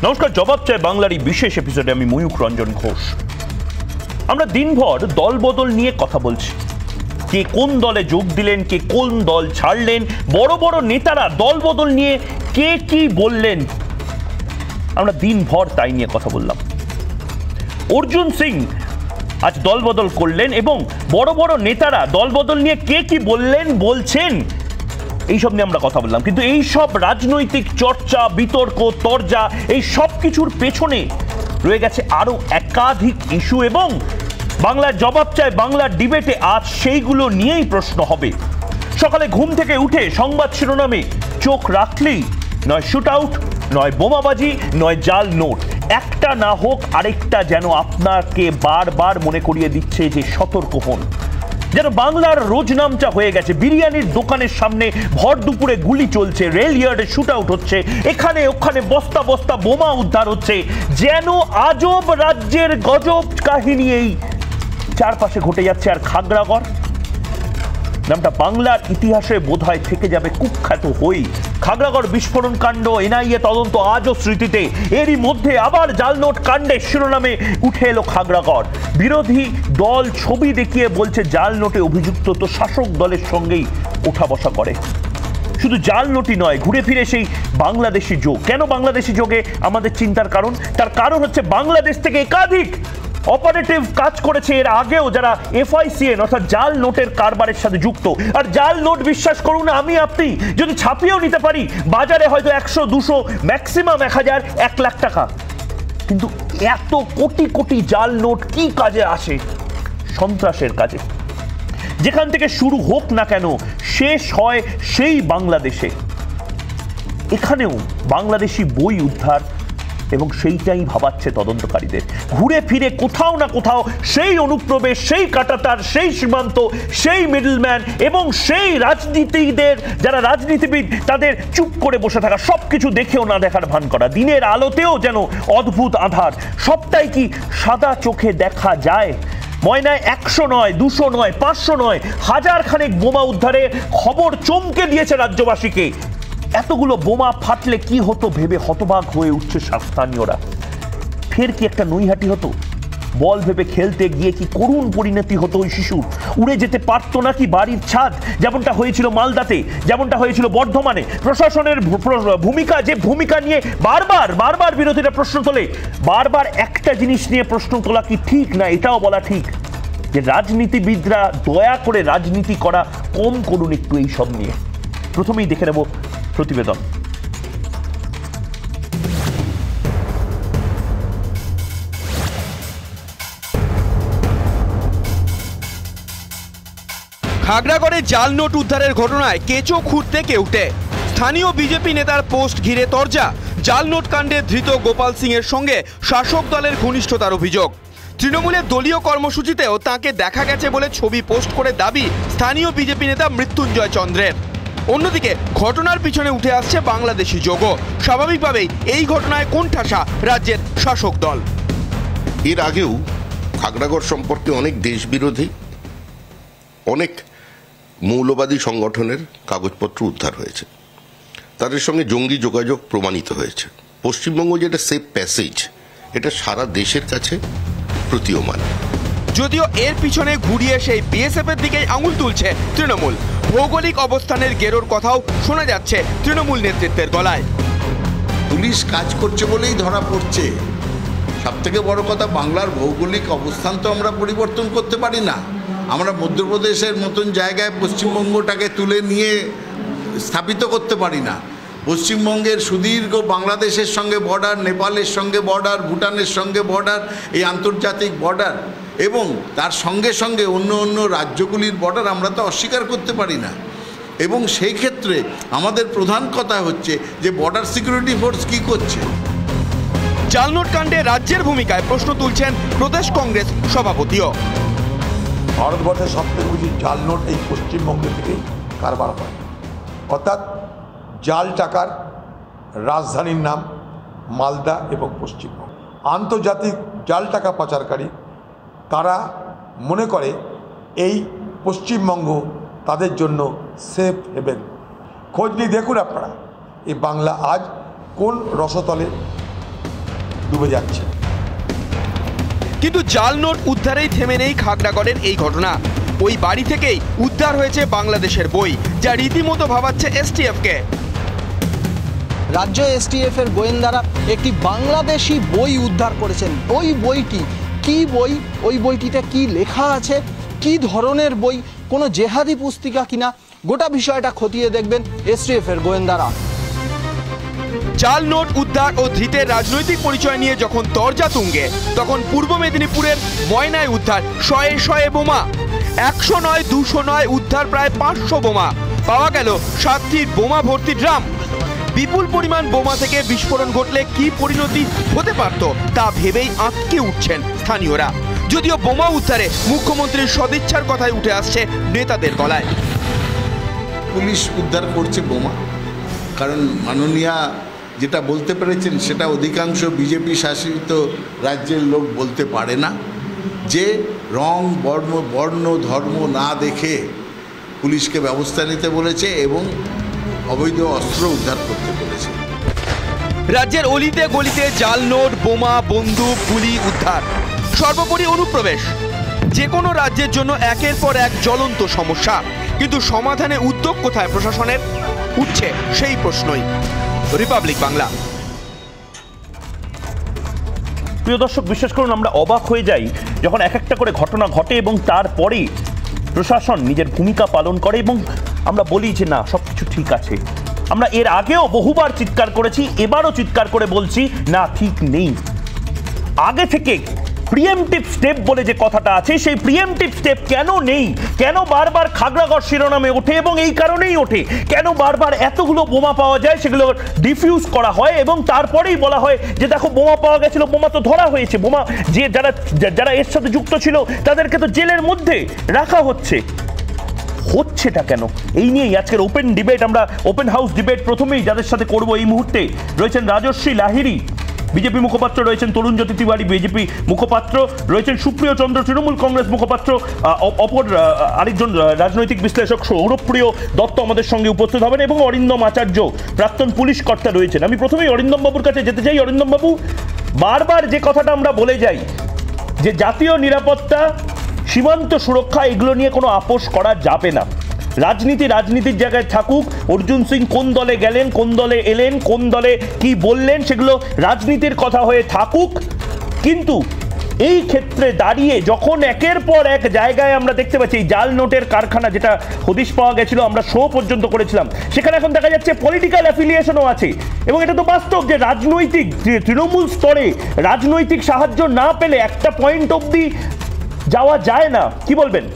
নমস্কার, জবাব চাই বাংলার এই বিশেষ এপিসোডে আমি ময়ূক রঞ্জন ঘোষ। আমরা দিনভর দল বদল নিয়ে কথা বলছি, কে কোন দলে যোগ দিলেন, কে কোন দল ছাড়লেন, বড় বড় নেতারা দল বদল নিয়ে কে কি বললেন, আমরা দিনভর তাই নিয়ে কথা বললাম। অর্জুন সিং আজ দল বদল করলেন এবং বড় বড় নেতারা দল বদল নিয়ে কে কি বললেন বলছেন এইসব নিয়ে আমরা কথা বললাম। কিন্তু এই সব রাজনৈতিক চর্চা, বিতর্ক, তরজা, এই সব কিছুর পেছনে রয়ে গেছে আরো একাধিক ইস্যু এবং বাংলার জবাব চায় বাংলার ডিবেটে আজ সেইগুলো নিয়েই প্রশ্ন হবে। সকালে ঘুম থেকে উঠে সংবাদ শিরোনামে চোখ রাখলেই নয় শুট আউট, নয় বোমাবাজি, নয় জাল নোট, একটা না হোক আরেকটা যেন আপনাকে বারবার মনে করিয়ে দিচ্ছে যে সতর্ক হন। যেন বাংলার রোজনামচা হয়ে গেছে, বিরিয়ানির দোকানের সামনে ভর দুপুরে গুলি চলছে, রেল ইয়ার্ডে শুট আউট হচ্ছে, এখানে ওখানে বস্তা বস্তা বোমা উদ্ধার হচ্ছে, যেন আজব রাজ্যের গজব কাহিনী এই চারপাশে ঘটে যাচ্ছে। আর খাগড়াগড় নামটা বাংলার ইতিহাসে বোধহয় থেকে যাবে কুখ্যাত হই। খাগড়াগড় বিস্ফোরণ কাণ্ড, এনআইএ তদন্ত আজও স্মৃতিতে। এরই মধ্যে আবার জালনোট কাণ্ডের শিরোনামে উঠে এলো খাগড়াগড়। বিরোধী দল ছবি দেখিয়ে বলছে জাল নোটে অভিযুক্ত তো শাসক দলের সঙ্গেই ওঠা বসা করে। শুধু জাল নোটই নয়, ঘুরে ফিরে সেই বাংলাদেশি যোগ। কেন বাংলাদেশি যোগে আমাদের চিন্তার কারণ? তার কারণ হচ্ছে বাংলাদেশ থেকে একাধিক অপারেটিভ কাজ করেছে এর আগেও, যারা FICN অর্থাৎ জাল নোটের কারবারের সাথে যুক্ত। আর জাল নোট, বিশ্বাস করুন আমি আপনি যদি ছাপিয়েও নিতে পারি, বাজারে হয়তো 100, 200, ম্যাক্সিমাম 1000, 1 লাখ টাকা। কিন্তু এত কোটি কোটি জাল নোট কি কাজে আসে? সন্ত্রাসের কাজে। যেখান থেকে শুরু হোক না কেন, শেষ হয় সেই বাংলাদেশে। এখানেও বাংলাদেশি বই উদ্ধার এবং সেইটাই ভাবাচ্ছে তদন্তকারীদের। ঘুরে ফিরে কোথাও না কোথাও সেই অনুপ্রবেশ, সেই কাঁটাতার, সেই সীমান্ত, সেই মিডলম্যান এবং সেই রাজনীতিদের, যারা রাজনীতিবিদ, তাদের চুপ করে বসে থাকা, সবকিছু দেখেও না দেখার ভান করা, দিনের আলোতেও যেন অদ্ভুত আধার। সবটাই কি সাদা চোখে দেখা যায়? ময়নায় 100 নয়, 200 নয়, 500 নয়, 1000 খানেক বোমা উদ্ধারে খবর চমকে দিয়েছে রাজ্যবাসীকে। এতগুলো বোমা ফাটলে কি হতো ভেবে হতবাক হয়ে উঠছে স্থানীয়রা। ফের কি একটা নৈহাটি হতো? বল ভেবে খেলতে গিয়ে কি করুণ পরিণতি হতো ওই শিশুর? উড়ে যেতে পারতো নাকি বাড়ির ছাদ, যেমনটা হয়েছিল মালদাতে, যেমনটা হয়েছিল বর্ধমানে? প্রশাসনের ভূমিকা, যে ভূমিকা নিয়ে বারবার বিরোধীরা প্রশ্ন তোলে, বারবার একটা জিনিস নিয়ে প্রশ্ন তোলা কি ঠিক না এটাও বলা ঠিক যে রাজনীতিবিদরা দয়া করে রাজনীতি করা কম করুন একটু এই সব নিয়ে। প্রথমেই দেখে নেব প্রতিবেদন। খাগড়াগড়ে জাল নোট উদ্ধারের ঘটনায় কেঁচো খুঁড়তে কেউটে। স্থানীয় বিজেপি নেতার পোস্ট ঘিরে তরজা। জাল নোট কাণ্ডে ধৃত গোপাল সিং এর সঙ্গে শাসক দলের ঘনিষ্ঠতার অভিযোগ। তৃণমূলের দলীয় কর্মসূচিতেও তাকে দেখা গেছে বলে ছবি পোস্ট করে দাবি স্থানীয় বিজেপি নেতা মৃত্যুঞ্জয় চন্দ্রের। অন্যদিকে ঘটনার পিছনে উঠে আসছে বাংলাদেশি যোগও। স্বাভাবিকভাবেই এই ঘটনায় কোণঠাসা রাজ্যের শাসক দল। এর আগেও খাগড়াগড় সম্পর্কে অনেক দেশবিরোধী, অনেক মৌলবাদী সংগঠনের কাগজপত্র উদ্ধার হয়েছে, তাদের সঙ্গে জঙ্গি যোগাযোগ প্রমাণিত হয়েছে। পশ্চিমবঙ্গ যেটা সেফ প্যাসেজ, এটা সারা দেশের কাছে প্রতীয়মান। যদিও এর পিছনে ঘুরিয়ে সেই BSF এর দিকেই আঙুল তুলছে তৃণমূল। ভৌগোলিক অবস্থানের গেরোর কথাও শোনা যাচ্ছে তৃণমূল নেতৃত্বের গলায়। পুলিশ কাজ করছে বলেই ধরা পড়ছে। সব থেকে বড় কথা, বাংলার ভৌগোলিক অবস্থান তো আমরা পরিবর্তন করতে পারি না। আমরা মধ্যপ্রদেশের মতন জায়গায় পশ্চিমবঙ্গটাকে তুলে নিয়ে স্থাপিত করতে পারি না। পশ্চিমবঙ্গের সুদীর্ঘ বাংলাদেশের সঙ্গে বর্ডার, নেপালের সঙ্গে বর্ডার, ভুটানের সঙ্গে বর্ডার, এই আন্তর্জাতিক বর্ডার এবং তার সঙ্গে সঙ্গে অন্য রাজ্যগুলির বর্ডার আমরা তো অস্বীকার করতে পারি না। এবং সেই ক্ষেত্রে আমাদের প্রধান কথা হচ্ছে যে বর্ডার সিকিউরিটি ফোর্স কী করছে। জালনোট কাণ্ডে রাজ্যের ভূমিকায় প্রশ্ন তুলছেন প্রদেশ কংগ্রেস সভাপতিও। ভারতবর্ষের সবথেকে বেশি জাল নোট এই পশ্চিমবঙ্গ থেকেই কারবার হয়। অর্থাৎ জাল টাকার রাজধানীর নাম মালদা এবং পশ্চিমবঙ্গ। আন্তর্জাতিক জাল টাকা পাচারকারী তারা মনে করে এই পশ্চিমবঙ্গ তাদের জন্য সেফ হেভেন। খোঁজ নিয়ে দেখুন আপনারা এই বাংলা আজ কোন রসতলে ডুবে যাচ্ছে। কিন্তু জাল নোট উদ্ধারেই থেমে নেই খাগড়াগড়ের এই ঘটনা। ওই বাড়ি থেকেই উদ্ধার হয়েছে বাংলাদেশের বই, যা রীতিমতো ভাবাচ্ছে এসটিএফকে। রাজ্য এসটিএফ এর গোয়েন্দারা একটি বাংলাদেশি বই উদ্ধার করেছেন। ওই বইটি কি বই, ওই বইটিতে কি লেখা আছে, কি ধরনের বই, কোনো জেহাদি পুস্তিকা কিনা, গোটা বিষয়টা খতিয়ে দেখবেন এসটিএফ এর গোয়েন্দারা। জাল নোট উদ্ধার ও ধৃতের রাজনৈতিক পরিচয় নিয়ে যখন তরজা তুঙ্গে, তখন পূর্ব মেদিনীপুরের ময়নায় উদ্ধার শয়ে শয়ে বোমা। 100 নয়, 200 নয়, উদ্ধার প্রায় 500 বোমা। পাওয়া গেল 7টি বোমা ভর্তি ড্রাম। বিপুল পরিমাণ বোমা থেকে বিস্ফোরণ ঘটলে কি পরিণতি হতে পারত তা ভেবেই আঁতকে উঠছেন স্থানীয়রা। যদিও বোমা উদ্ধারে মুখ্যমন্ত্রীর সদিচ্ছার কথাই উঠে আসছে নেতাদের গলায়। পুলিশ উদ্ধার করছে বোমা, কারণ মাননীয়া যেটা বলতে পেরেছেন সেটা অধিকাংশ বিজেপি শাসিত রাজ্যের লোক বলতে পারে না, যে রং বর্ণ ধর্ম না দেখে পুলিশকে ব্যবস্থা নিতে বলেছে এবং অবৈধ অস্ত্র উদ্ধার করতে বলেছে। রাজ্যের অলিতে গলিতে জাল নোট, বোমা, বন্দুক, গুলি উদ্ধার। সর্বোপরি অনুপ্রবেশ যে কোনো রাজ্যের জন্য একের পর এক জ্বলন্ত সমস্যা, কিন্তু সমাধানে উদ্যোগ কোথায় প্রশাসনের? উঠছে সেই প্রশ্নই। রিপাবলিক বাংলা। প্রিয় দর্শক, বিশ্বাস করুন আমরা অবাক হয়ে যাই যখন এক একটা করে ঘটনা ঘটে এবং তারপরে প্রশাসন নিজের ভূমিকা পালন করে এবং আমরা বলি যে না, সব কিছু ঠিক আছে। আমরা এর আগেও বহুবার চিৎকার করেছি, এবারও চিৎকার করে বলছি না, ঠিক নেই। আগে থেকে প্রিএমটিভ স্টেপ বলে যে কথাটা আছে, সেই প্রিএমটিভ স্টেপ কেন নেই? কেন বারবার খাগড়াগড় শিরোনামে ওঠে এবং এই কারণেই ওঠে? কেন বারবার এতগুলো বোমা পাওয়া যায়, সেগুলো ডিফিউজ করা হয় এবং তারপরেই বলা হয় যে দেখো বোমা পাওয়া গেছিল, বোমা তো ধরা হয়েছে, বোমা যে যারা এর সাথে যুক্ত ছিল তাদেরকে তো জেলের মধ্যে রাখা হচ্ছেটা কেন? এই নিয়েই আজকের ওপেন ডিবেট, আমরা ওপেন হাউস ডিবেট প্রথমেই যাদের সাথে করব এই মুহূর্তে রয়েছেন রাজশ্রী লাহিড়ী, বিজেপি মুখপাত্র, রয়েছেন তরুণ জ্যোতি তিওয়ারি, বিজেপি মুখপাত্র, রয়েছেন সুপ্রিয় চন্দ্র, তৃণমূল কংগ্রেস মুখপাত্র, অপর আরেকজন রাজনৈতিক বিশ্লেষক সৌরভপ্রিয় দত্ত আমাদের সঙ্গে উপস্থিত হবেন এবং অরিন্দম আচার্য, প্রাক্তন পুলিশ কর্তা রয়েছেন। আমি প্রথমেই অরিন্দম বাবুর কাছে যেতে চাই। অরিন্দম বাবু, বারবার যে কথাটা আমরা বলে যাই যে জাতীয় নিরাপত্তা, সীমান্ত সুরক্ষা, এগুলো নিয়ে কোনো আপোষ করা যাবে না। রাজনীতির জায়গায় থাকুক, অর্জুন সিং কোন দলে গেলেন, কোন দলে এলেন, কোন দলে কি বললেন, সেগুলো রাজনীতির কথা হয়ে থাকুক। কিন্তু এই ক্ষেত্রে দাঁড়িয়ে যখন একের পর এক জায়গায় আমরা দেখতে পাচ্ছি জাল নোটের কারখানা, যেটা হদিশ পাওয়া গেছিল, আমরা শো পর্যন্ত করেছিলাম, সেখানে এখন দেখা যাচ্ছে পলিটিক্যাল অ্যাফিলিয়েশনও আছে এবং এটা তো বাস্তব যে রাজনৈতিক তৃণমূল স্তরে রাজনৈতিক সাহায্য না পেলে একটা পয়েন্ট অবধি যাওয়া যায় না। কি বলবেন?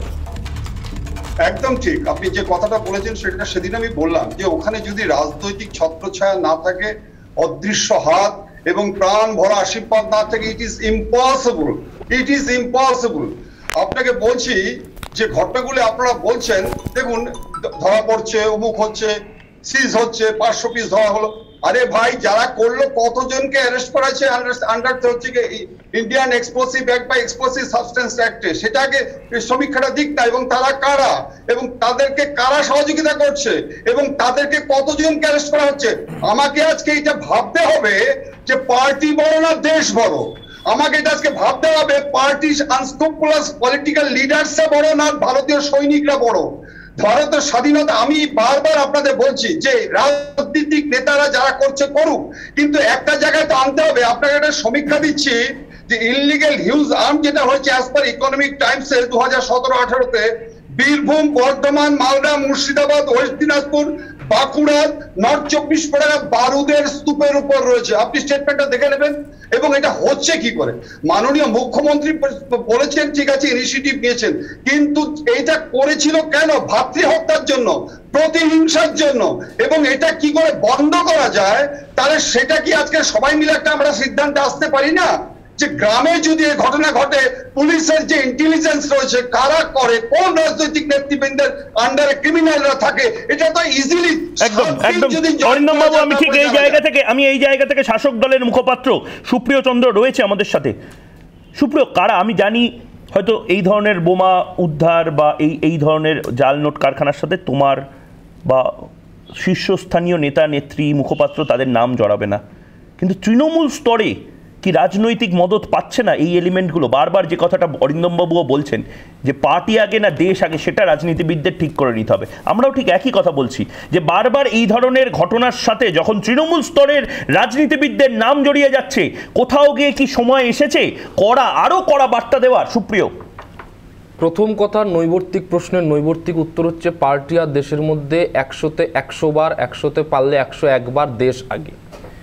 একদম ঠিক, আপনি যে কথাটা বলেছেন সেটা সেদিন আমি বললাম যে ওখানে যদি রাজনৈতিক ছত্রছায়া না থাকে, অদৃশ্য হাত এবং প্রাণ ভরা আশীর্বাদ না থাকে, ইট ইজ ইম্পসিবল। আপনাকে বলছি যে ঘটনাগুলো আপনারা বলছেন, দেখুন ধরা পড়ছে, অমুক হচ্ছে, সিজ হচ্ছে, 500 পিস ধরা হলো। আরে ভাই, যারা করলো কতজনকে অ্যারেস্ট করা হয়েছে আন্ডার হচ্ছে ইন্ডিয়ান এক্সপ্লোসিভ অ্যাক্ট বা এক্সপ্লোসিভ সাবস্টেন্স অ্যাক্টে, সেটাকে সমীক্ষাটা দিক না, এবং তারা কারা এবং তাদেরকে কারা সহযোগিতা করছে এবং তাদেরকে কতজনকে অ্যারেস্ট করা হচ্ছে। আমাকে আজকে এটা ভাবতে হবে যে পার্টি বড় না দেশ বড়। আমাকে এটা আজকে ভাবতে হবে পার্টি আনস্ক্রুপুলাস পলিটিক্যাল লিডার্সরা বড় না ভারতীয় সৈনিকরা বড়। ভারতের স্বাধীনতা, আমি বারবার আপনাদের বলছি যে রাজনৈতিক নেতারা যারা করছে করুক, কিন্তু একটা জায়গায় তো আনতে হবে। আপনাকে একটা সমীক্ষা দিচ্ছি যে ইললিগ্যাল হিউজ আর্ম যেটা হয়েছে অ্যাজ পার ইকোনমিক টাইমসের 2017-18-তে বীরভূম, বর্ধমান, মালদা, মুর্শিদাবাদ, ওয়েস্ট দিনাজপুর, বাঁকুড়া, নর্থ 24 পরগনা বারুদের স্তূপের উপর রয়েছে। আপনি স্টেটমেন্টটা দেখে নেবেন। এবং এটা হচ্ছে কি করে? মাননীয় মুখ্যমন্ত্রী বলেছেন, ঠিক আছে, ইনিশিয়েটিভ নিয়েছেন, কিন্তু এইটা করেছিল কেন? ভাতৃহত্যার জন্য, প্রতিহিংসার জন্য। এবং এটা কি করে বন্ধ করা যায়, তাহলে সেটা কি আজকে সবাই মিলে একটা আমরা সিদ্ধান্তে আসতে পারি না যে গ্রামে যদি এই ঘটনা ঘটে, পুলিশের যে ইন্টেলিজেন্স রয়েছে, কারা করে, কোন রাজনৈতিক নেতৃবৃন্দের আন্ডারে ক্রিমিনালরা থাকে, এটা তো ইজিলি একদম। অরিন্দম বাবু, আমি ঠিক এই জায়গা থেকে শাসক দলের মুখপাত্র সুপ্রিয় চন্দ্র রয়েছে আমাদের সাথে। সুপ্রিয়, কারা? আমি জানি হয়তো এই ধরনের বোমা উদ্ধার বা এই ধরনের জাল নোট কারখানার সাথে তোমার বা শীর্ষস্থানীয় নেতা নেত্রী মুখপাত্র তাদের নাম জড়াবে না, কিন্তু তৃণমূল স্তরে কি রাজনৈতিক মদত পাচ্ছে না এই এলিমেন্টগুলো? বারবার যে কথাটা অরিন্দমবাবুও বলছেন যে পার্টি আগে না দেশ আগে, সেটা রাজনীতিবিদদের ঠিক করে নিতে হবে। আমরাও ঠিক একই কথা বলছি যে বারবার এই ধরনের ঘটনার সাথে যখন তৃণমূল স্তরের রাজনীতিবিদদের নাম জড়িয়ে যাচ্ছে, কোথাও গিয়ে কি সময় এসেছে আরও কড়া বার্তা দেওয়ার? সুপ্রিয়, প্রথম কথা, নৈবর্তিক প্রশ্নের নৈবর্তিক উত্তর হচ্ছে পার্টি আর দেশের মধ্যে 100তে 100 বার, 100তে পারলে 101 বার দেশ আগে।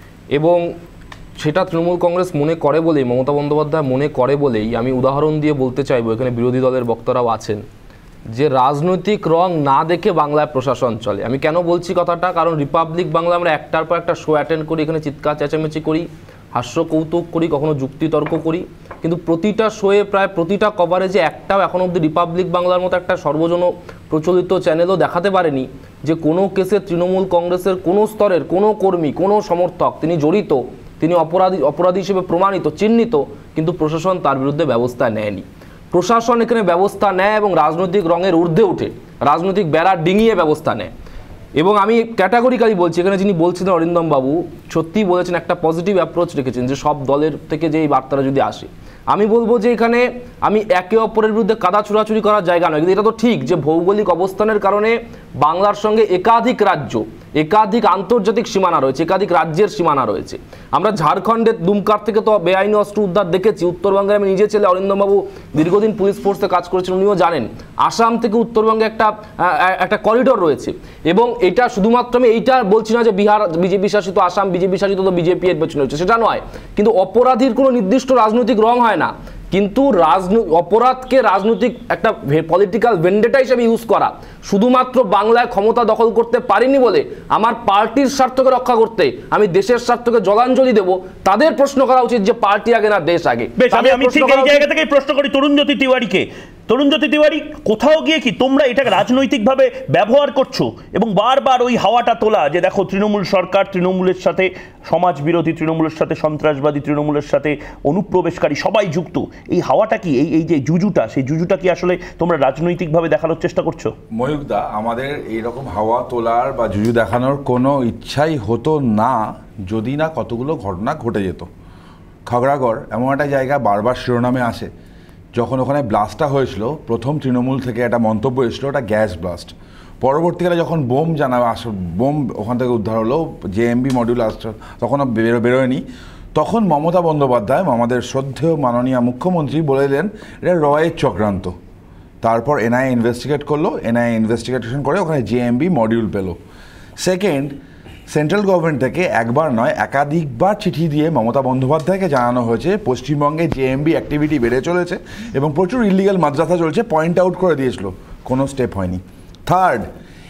এবং সেটা তৃণমূল কংগ্রেস মনে করে বলেই, মমতা বন্দ্যোপাধ্যায় মনে করে বলেই আমি উদাহরণ দিয়ে বলতে চাইবো, এখানে বিরোধী দলের বক্তারাও আছেন, যে রাজনৈতিক রং না দেখে বাংলায় প্রশাসন চলে। আমি কেন বলছি কথাটা, কারণ রিপাবলিক বাংলা আমরা একটার পর একটা শো অ্যাটেন্ড করি, এখানে চিৎকার চেঁচামেচি করি, হাস্য কৌতুক করি, কখনো যুক্তিতর্ক করি, কিন্তু প্রতিটা শোয়ে প্রায় প্রতিটা কভারেজে একটাও এখন অবধি রিপাবলিক বাংলার মতো একটা সর্বজন প্রচলিত চ্যানেলও দেখাতে পারেনি যে কোনো কেসে তৃণমূল কংগ্রেসের কোনো স্তরের কোনো কর্মী, কোনো সমর্থক তিনি জড়িত, তিনি অপরাধী হিসেবে প্রমাণিত, চিহ্নিত, কিন্তু প্রশাসন তার বিরুদ্ধে ব্যবস্থা নেয়নি। প্রশাসন এখানে ব্যবস্থা নেয় এবং রাজনৈতিক রঙের ঊর্ধ্বে উঠে, রাজনৈতিক বেড়া ডিঙিয়ে ব্যবস্থা নেয়। এবং আমি ক্যাটাগরিক্যালি বলছি, এখানে যিনি বলছিলেন অরিন্দম বাবু সত্যিই বলেছেন, একটা পজিটিভ অ্যাপ্রোচ রেখেছেন যে সব দলের থেকে যে এই বার্তাটা যদি আসে, আমি বলবো যে এখানে আমি একে অপরের বিরুদ্ধে কাদা ছুড়াছুড়ি করার জায়গা নয়, কিন্তু এটা তো ঠিক যে ভৌগোলিক অবস্থানের কারণে বাংলার সঙ্গে একাধিক রাজ্য, একাধিক আন্তর্জাতিক সীমানা রয়েছে, একাধিক রাজ্যের সীমানা রয়েছে। আমরা ঝাড়খণ্ডের দুমকার থেকে তো বেআইনি অস্ত্র উদ্ধার দেখেছি, উত্তরবঙ্গে আমি নিজে ছেলে অরিন্দমবাবু দীর্ঘদিন পুলিশ ফোর্সে কাজ করেছেন, উনিও জানেন আসাম থেকে উত্তরবঙ্গে একটা করিডোর রয়েছে। এবং এটা শুধুমাত্র আমি এইটা বলছি না যে বিহার বিজেপি শাসিত, আসাম বিজেপি শাসিত, তো বিজেপি এর পেছনে রয়েছে, সেটা নয়, কিন্তু অপরাধীর কোনো নির্দিষ্ট রাজনৈতিক রং হয় না, কিন্তু অপরাধকে রাজনৈতিক একটা পলিটিক্যাল ভেন্ডেটা হিসেবে ইউজ করা, শুধুমাত্র বাংলায় ক্ষমতা দখল করতে পারিনি বলে আমার পার্টির স্বার্থকে রক্ষা করতে আমি দেশের স্বার্থকে জলাঞ্জলি দেব, তাদের প্রশ্ন করা উচিত যে পার্টি আগে না দেশ আগে। আমি ঠিক এই জায়গা থেকেই প্রশ্ন করি তরুণজ্যোতি তিওয়ারিকে। তরুণজ্যোতি তিওয়ারি, কোথাও গিয়ে কি তোমরা এটাকে রাজনৈতিকভাবে ব্যবহার করছো এবং বারবার ওই হাওয়াটা তোলা যে দেখো তৃণমূল সরকার, তৃণমূলের সাথে সমাজ বিরোধী, তৃণমূলের সাথে সন্ত্রাসবাদী, তৃণমূলের সাথে অনুপ্রবেশকারী সবাই যুক্ত, এই হাওয়াটা কি, এই যে জুজুটা, সেই জুজুটা কি আসলে তোমরা রাজনৈতিকভাবে দেখানোর চেষ্টা করছো? ময়ূকদা, আমাদের এইরকম হাওয়া তোলার বা জুজু দেখানোর কোনো ইচ্ছাই হতো না যদি না কতগুলো ঘটনা ঘটে যেত। খাগড়াগড় এমন একটা জায়গা বারবার শিরোনামে আসে। যখন ওখানে ব্লাস্টটা হয়েছিল, প্রথম তৃণমূল থেকে একটা মন্তব্য এসেছিল ওটা গ্যাস ব্লাস্ট। পরবর্তীকালে যখন বোম বোম ওখান থেকে উদ্ধার হলো, জেএমবি মডিউল আসছে, তখন বেরোয়নি, তখন মমতা বন্দ্যোপাধ্যায়, আমাদের শ্রদ্ধেয় মাননীয় মুখ্যমন্ত্রী বলেলেন এটা রয়ের চক্রান্ত। তারপর এনআইএ ইনভেস্টিগেট করলো, এনআইএ ইনভেস্টিগেশন করে ওখানে জেএমবি মডিউল পেল। সেকেন্ড, সেন্ট্রাল গভর্নমেন্ট থেকে একবার নয় একাধিকবার চিঠি দিয়ে মমতা বন্দ্যোপাধ্যায়কে জানানো হয়েছে পশ্চিমবঙ্গে জেএমবি অ্যাক্টিভিটি বেড়ে চলেছে এবং প্রচুর ইলিগাল মাদ্রাসা চলছে, পয়েন্ট আউট করে দিয়েছিল, কোনো স্টেপ হয়নি। থার্ড,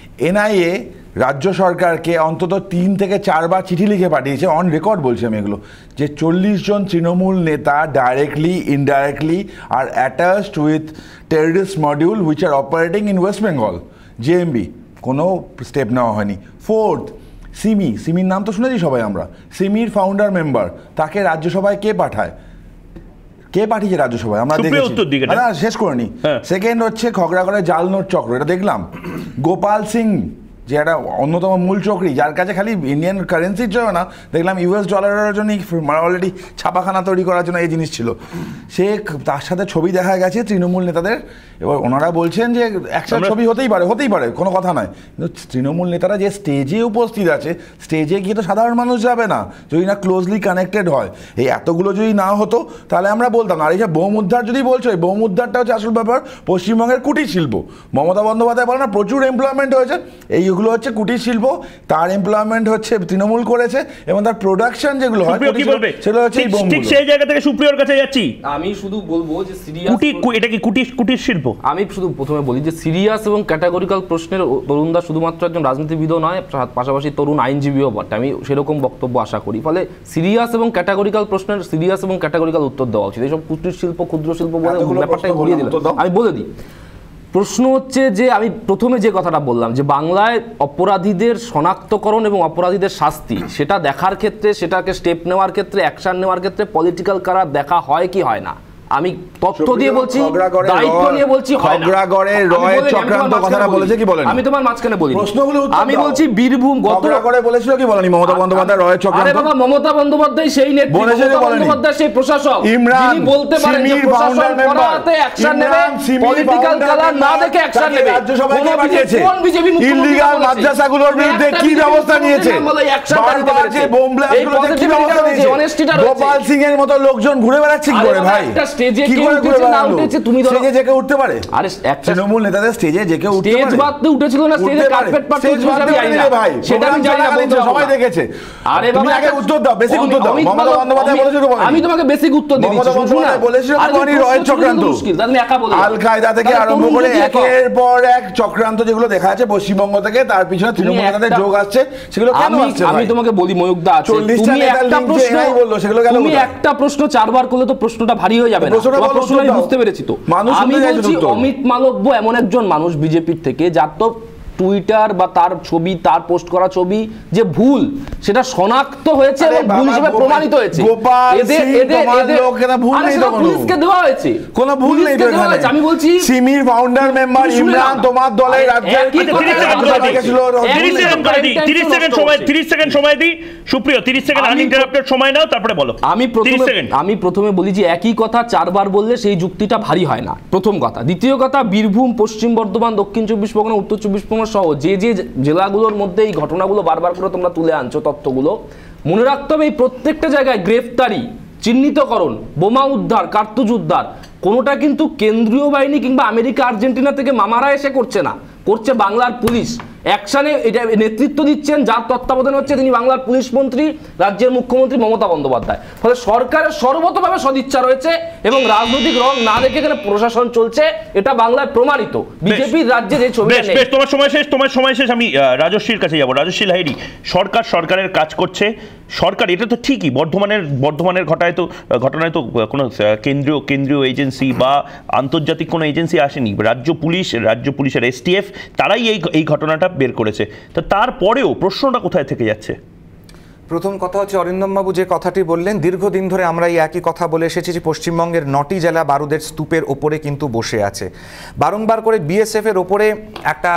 এনআইএ রাজ্য সরকারকে অন্তত 3 থেকে 4 বার চিঠি লিখে পাঠিয়েছে, অন রেকর্ড বলছি আমি এগুলো, যে 40 জন তৃণমূল নেতা directly indirectly are attached with terrorist module which are operating in West Bengal, JMB, কোনো স্টেপ নেওয়া হয়নি। ফোর্থ, সিমির নাম তো শুনেছি সবাই আমরা, সিমির ফাউন্ডার মেম্বার, তাকে রাজ্যসভায় কে পাঠিয়েছে রাজ্যসভায় আমরা দেখেছি, শেষ করে নি। সেকেন্ড হচ্ছে খগড়াগড়ের জাল নোট চক্র, এটা দেখলাম। গোপাল সিং, যে একটা অন্যতম মূল চক্রী, যার কাছে খালি ইন্ডিয়ান কারেন্সির জন্য না, দেখলাম US ডলারের জন্যই অলরেডি ছাপাখানা তৈরি করার জন্য এই জিনিস ছিল, সে তার সাথে ছবি দেখা গেছে তৃণমূল নেতাদের। এবার ওনারা বলছেন যে একসাথে ছবি হতেই পারে, কোনো কথা নয়, কিন্তু তৃণমূল নেতারা যে স্টেজে উপস্থিত আছে, স্টেজে গিয়ে তো সাধারণ মানুষ যাবে না যদি না ক্লোজলি কানেক্টেড হয়। এই এতগুলো যদি না হতো তাহলে আমরা বলতাম না। আর এই যে বোম উদ্ধার যদি বলছো, এই বোম উদ্ধারটা হচ্ছে আসল ব্যাপার পশ্চিমবঙ্গের কুটির শিল্প। মমতা বন্দ্যোপাধ্যায় বলে না প্রচুর এমপ্লয়মেন্ট হয়েছে, এইগুলো হচ্ছে কুটির শিল্প, তার এমপ্লয়মেন্ট হচ্ছে তৃণমূল করেছে এবং তার প্রোডাকশন যেগুলো হয় সেগুলো হচ্ছে এই বোমগুলো। ঠিক সেই জায়গা থেকে সুপ্রিয়র কাছে যাচ্ছি, আমি শুধু বলবো যে এটা কি কুটির শিল্প? আমি শুধু প্রথমে বলি যে সিরিয়াস এবং ক্যাটাগরিক্যাল প্রশ্নের তরুণদা শুধুমাত্র একজন রাজনীতিবিদও নয়, পাশাপাশি তরুণ আইনজীবীও বটে, আমি সেরকম বক্তব্য আশা করি। ফলে সিরিয়াস এবং ক্যাটাগরিক্যাল প্রশ্নের সিরিয়াস এবং ক্যাটাগরিক্যাল উত্তর দেওয়া উচিত। এইসব কুটির শিল্প, ক্ষুদ্র শিল্প বলে ব্যাপারটাই ঘুরিয়ে দিল। আমি বলে দিই, প্রশ্ন হচ্ছে যে আমি প্রথমে যে কথাটা বললাম যে বাংলায় অপরাধীদের শনাক্তকরণ এবং অপরাধীদের শাস্তি, সেটা দেখার ক্ষেত্রে, সেটাকে স্টেপ নেওয়ার ক্ষেত্রে, অ্যাকশন নেওয়ার ক্ষেত্রে পলিটিক্যাল কালার দেখা হয় কি হয় না? আমি তথ্য দিয়ে বলছি, দায়িত্ব নিয়ে বলছি, খগড়াগড়ের রয়ের চক্রান্ত কথাটা বলেছে কি বলেন? আমি তোমার মাঝখানে বলি, প্রশ্নগুলো আমি বলছি বীরভূম খগড়াগড়ে বলেছিল কি বলেনি মমতা বন্দ্যোপাধ্যায় রয়ের চক্রান্ত? আরে বাবা, মমতা বন্দ্যোপাধ্যায় সেই নেত্রী, মমতা বন্দ্যোপাধ্যায় সেই প্রশাসক, যিনি বলতে পারেন যে প্রশাসন করাতে অ্যাকশন নেবে, পলিটিক্যাল কালার না দেখে অ্যাকশন নেবে। রাজ্যসভায় কে পাঠিয়েছে? ইলিগাল মাদ্রাসাগুলোর বিরুদ্ধে কি ব্যবস্থা নিয়েছে? বারবার যে বোম ব্লাস্টগুলোতে কি ব্যবস্থা নিয়েছে? গোপাল সিং এর মতো লোকজন ঘুরে বেড়াচ্ছে কি করে ভাই? একটা স্টেজে কি করে ঘুরে বেড়াচ্ছে? তুমি ধরো স্টেজে জেকে উঠতে পারে? আরে একটা তৃণমূল নেতাদের স্টেজে জেকে উঠতে পারে? স্টেজ বাদতে উঠেছিল না, স্টেজে কার্পেট পাড়তে উঠেছিল ভাই, সেটা আমি জানি না, সবাই দেখেছে। আরে তুমি আগে উত্তর দাও, বেসিক উত্তর দাও। মমতা বন্দ্যোপাধ্যায় বলেছিল কি? আমি তোমাকে বেসিক উত্তর দিচ্ছি, মমতা বন্দ্যোপাধ্যায় বলেছিল কি রয়ের চক্রান্ত? তুমি একা বলো, আল কায়দা থেকে আরম্ভ করে একের পর এক চক্রান্ত যেগুলো দেখা যাচ্ছে পশ্চিমবঙ্গ থেকে, তার পিছনে তৃণমূল নেতাদের যোগ আসছে, সেগুলো কেন আসছে? আমি তোমাকে বলি ময়ূকদা আছে, তুমি একটা প্রশ্ন বললো, সেগুলো কেন? তুমি একটা প্রশ্ন চারবার করলে তো প্রশ্নটা ভারী হয়ে যাবে না। প্রশ্ন আমি বুঝতে পেরেছি তো। আমি বলছি অমিত মালব্য এমন একজন মানুষ বিজেপির থেকে, যার তো টুইটার বা তার ছবি, তার পোস্ট করা ছবি যে ভুল, সেটা শনাক্ত হয়েছে এবং ভুল হিসেবে প্রমাণিত হয়েছে। পুলিশকে দেওয়া হয়েছে, কোনো ভুল নেই তো এখানে। আমি বলছি সিমির ফাউন্ডার মেম্বার ইমরান তোমার দলের রাজ্যের 30 সেকেন্ড সময় দিই সুপ্রিয়, 30 সেকেন্ড আনইন্টারাপ্টেড সময় নাও, তারপরে বলো। আমি প্রথমে বলি যে একই কথা চারবার বললে সেই যুক্তিটা ভারী হয় না, প্রথম কথা। দ্বিতীয় কথা, বীরভূম, পশ্চিম বর্ধমান, দক্ষিণ 24 পরগনা, উত্তর 24 পরগনা সহ যে যে জেলাগুলোর মধ্যে এই ঘটনাগুলো বারবার করে তোমরা তুলে আনছো তথ্যগুলো, মনে রাখতে হবে এই প্রত্যেকটা জায়গায় গ্রেফতারি, চিহ্নিতকরণ, বোমা উদ্ধার, কার্তুজ উদ্ধার, কোনোটা কিন্তু কেন্দ্রীয় বাহিনী কিংবা আমেরিকা আর্জেন্টিনা থেকে মামারা এসে করছে না, করছে বাংলার পুলিশ। অ্যাকশনে এটা নেতৃত্ব দিচ্ছেন, যার তত্ত্বাবধানে হচ্ছে তিনি বাংলার পুলিশ মন্ত্রী, রাজ্যের মুখ্যমন্ত্রী মমতা বন্দ্যোপাধ্যায়। ফলে সরকারের সর্বতভাবে সদিচ্ছা রয়েছে এবং রাজনৈতিক রং না দেখে এখানে প্রশাসন চলছে, এটা বাংলায় প্রমাণিত। বিজেপির রাজ্যে যে ছবি নেই। তোমার সময় শেষ। আমি রাজশ্রীর কাছে যাবো। রাজশ্রী লাহিড়ী, সরকারের কাজ করছে, সরকার এটা তো ঠিকই, বর্ধমানের ঘটনায় তো কোনো কেন্দ্রীয় এজেন্সি বা আন্তর্জাতিক কোনো এজেন্সি আসেনি, রাজ্য পুলিশের STF তারাই এই ঘটনাটা বের করেছে। তো তারপরেও প্রশ্নটা কোথায় থেকে যাচ্ছে? প্রথম কথা হচ্ছে অরিন্দমবাবু যে কথাটি বললেন, দীর্ঘদিন ধরে আমরা এই একই কথা বলে এসেছি যে পশ্চিমবঙ্গের 9টি জেলা বারুদের স্তূপের ওপরে কিন্তু বসে আছে। বারংবার করে BSF-এর ওপরে একটা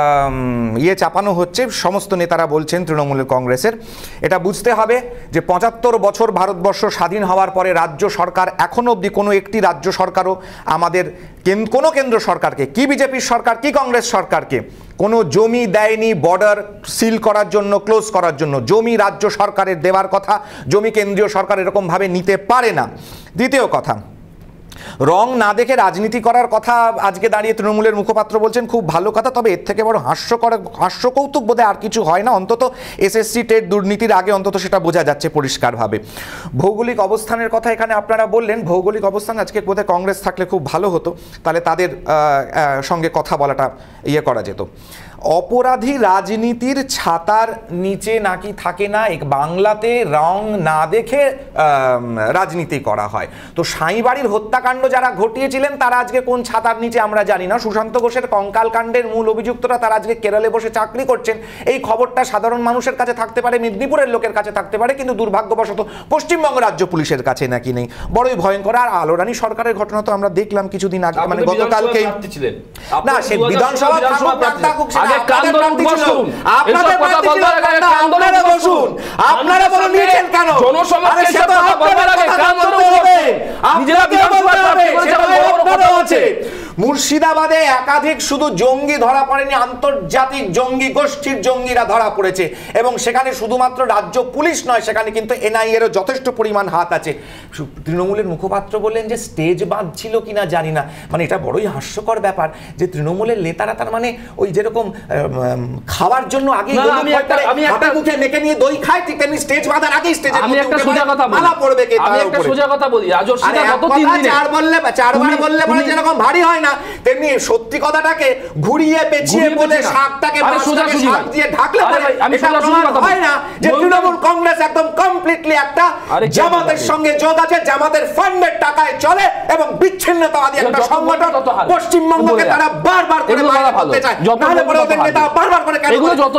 চাপানো হচ্ছে, সমস্ত নেতারা বলছেন তৃণমূলের, কংগ্রেসের। এটা বুঝতে হবে যে 75 বছর ভারতবর্ষ স্বাধীন হওয়ার পরে রাজ্য সরকার এখনও অবধি কোনো একটি রাজ্য সরকারও আমাদের কোনো কেন্দ্র সরকারকে, কি বিজেপির সরকার কি কংগ্রেস সরকারকে, কোনো জমি দেয়নি বর্ডার সিল করার জন্য, ক্লোজ করার জন্য। জমি রাজ্য সরকারের দেওয়ার কথা, জমি কেন্দ্রীয় সরকার এরকমভাবে নিতে পারে না। দ্বিতীয় কথা, রং না দেখে রাজনীতি করার কথা আজকে দাঁড়িয়ে তৃণমূলের মুখপাত্র বলছেন, খুব ভালো কথা। তবে এর থেকে বড় হাস্যকৌতুক বোধহয় আর কিছু হয় না, অন্তত SSC টেট দুর্নীতির আগে অন্তত সেটা বোঝা যাচ্ছে পরিষ্কারভাবে। ভৌগোলিক অবস্থানের কথা এখানে আপনারা বললেন, ভৌগোলিক অবস্থান আজকে বোধহয় কংগ্রেস থাকলে খুব ভালো হতো, তাহলে তাদের সঙ্গে কথা বলাটা করা যেত। অপরাধী রাজনীতির ছাতার নিচে নাকি থাকে না, বাংলাতে রং না দেখে রাজনীতি করা হয়। তো সাঁইবাড়ির হত্যাকাণ্ড যারা ঘটিয়েছিলেন তারা আজকে কোন ছাতার নিচে আমরা জানি না। সুশান্ত ঘোষের কঙ্কাল কাণ্ডের মূল অভিযুক্তরা তারা আজকে কেরলে বসে চাকরি করছেন। এই খবরটা সাধারণ মানুষের কাছে থাকতে পারে, মেদিনীপুরের লোকের কাছে থাকতে পারে, কিন্তু দুর্ভাগ্যবশত পশ্চিমবঙ্গ রাজ্য পুলিশের কাছে নাকি নেই। বড়ই ভয়ঙ্কর। আর আলোরানী সরকারের ঘটনা তো আমরা দেখলাম কিছুদিন আগে, মানে গতকালকেই না, সে বিধানসভা আপনারা বলুন নিয়েছেন কেন? মুর্শিদাবাদে একাধিক শুধু জঙ্গি ধরা পড়েনি, আন্তর্জাতিক জঙ্গি গোষ্ঠীর জঙ্গিরা ধরা পড়েছে, এবং সেখানে শুধুমাত্র রাজ্য পুলিশ নয়, সেখানে কিন্তু NIA-রও যথেষ্ট পরিমাণ হাত আছে। তৃণমূলের মুখপাত্র বললেন যে স্টেজ বাঁধছিল কিনা জানি না, মানে এটা বড়ই হাস্যকর ব্যাপার যে তৃণমূলের নেতারা তার মানে ওই যেরকম খাওয়ার জন্য আগে মুখে মেখে নিয়ে দই খায়, ঠিক তেমনি স্টেজ বাঁধার আগে স্টেজে মালা পড়বে কে? আমি একটা সোজা কথা বলি, চারবার বললে যেরকম ভারী হয় না, তেমনি সত্যি কথাটাকে ঘুরিয়ে পেঁচিয়ে বলে শাকটাকে শাক দিয়ে ঢাকলে হয় না যে তৃণমূল কংগ্রেস একদম কমপ্লিটলি একটা জামাতের সঙ্গে যোগ আছে, জামাতের ফান্ডের টাকায় চলে এবং বিচ্ছিন্নতাবাদী একটা সংগঠন। পশ্চিমবঙ্গকে তারা বারবার করে বাইরে করতে চায়, নাহলে পরে ওদের নেতা বারবার করে কেন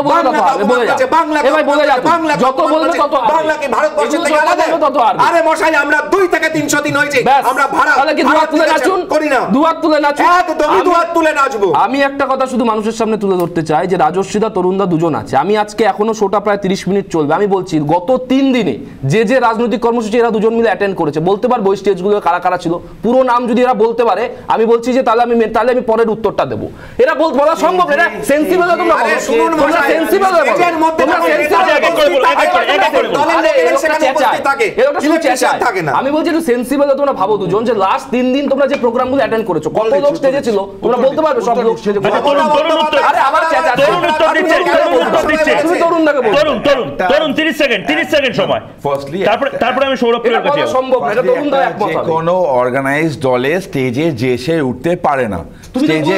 বাংলা কি ভারতবর্ষের থেকে আলাদা? আরে মশাই, আমরা 2 থেকে 300 দিন হয়েছে আমরা ভাড়া করি না, দুহাত তুলে নাচুন, একদমই দুহাত তুলে নাচবো। আমি একটা কথা শুধু মানুষের সামনে তুলে ধরতে চাই যে রাজস্বীদা, তরুণদা দুজন আছে। আমি আজকে এখনো শোটা প্রায় 30 মিনিট চলবে। আমি বলছি গত 3 দিনে যে রাজনৈতিক কর্মসূচি এরা দুজন মিলে অ্যাটেন্ড করেছে, বলতে পারবো ওই স্টেজগুলো কারা কারা ছিল, পুরো নাম যদি এরা বলতে পারে আমি বলছি যে তাহলে আমি পরের উত্তরটা দেবো। এরা বলা সম্ভব, এরা সেন্সিবল। তোমরা শুনুন, তোমরা সেন্সিবল আমি বলছি একটু সেন্সিবল তোমরা ভাবো দুজন, যে লাস্ট 3 দিন তোমরা যে প্রোগ্রামগুলো অ্যাটেন্ড করেছো, কত লোক স্টেজে ছিল তোমরা বলতে পারবে? সব লোক স্টেজে। আরে আবার তরুণ 30 সেকেন্ড সময়। তারপরে আমি সৌরভের কাছে সম্ভব না, এটা তরুণদা একমত হবে। কোনো অর্গানাইজড দলে স্টেজে যেসে উঠতে পারে না। স্টেজে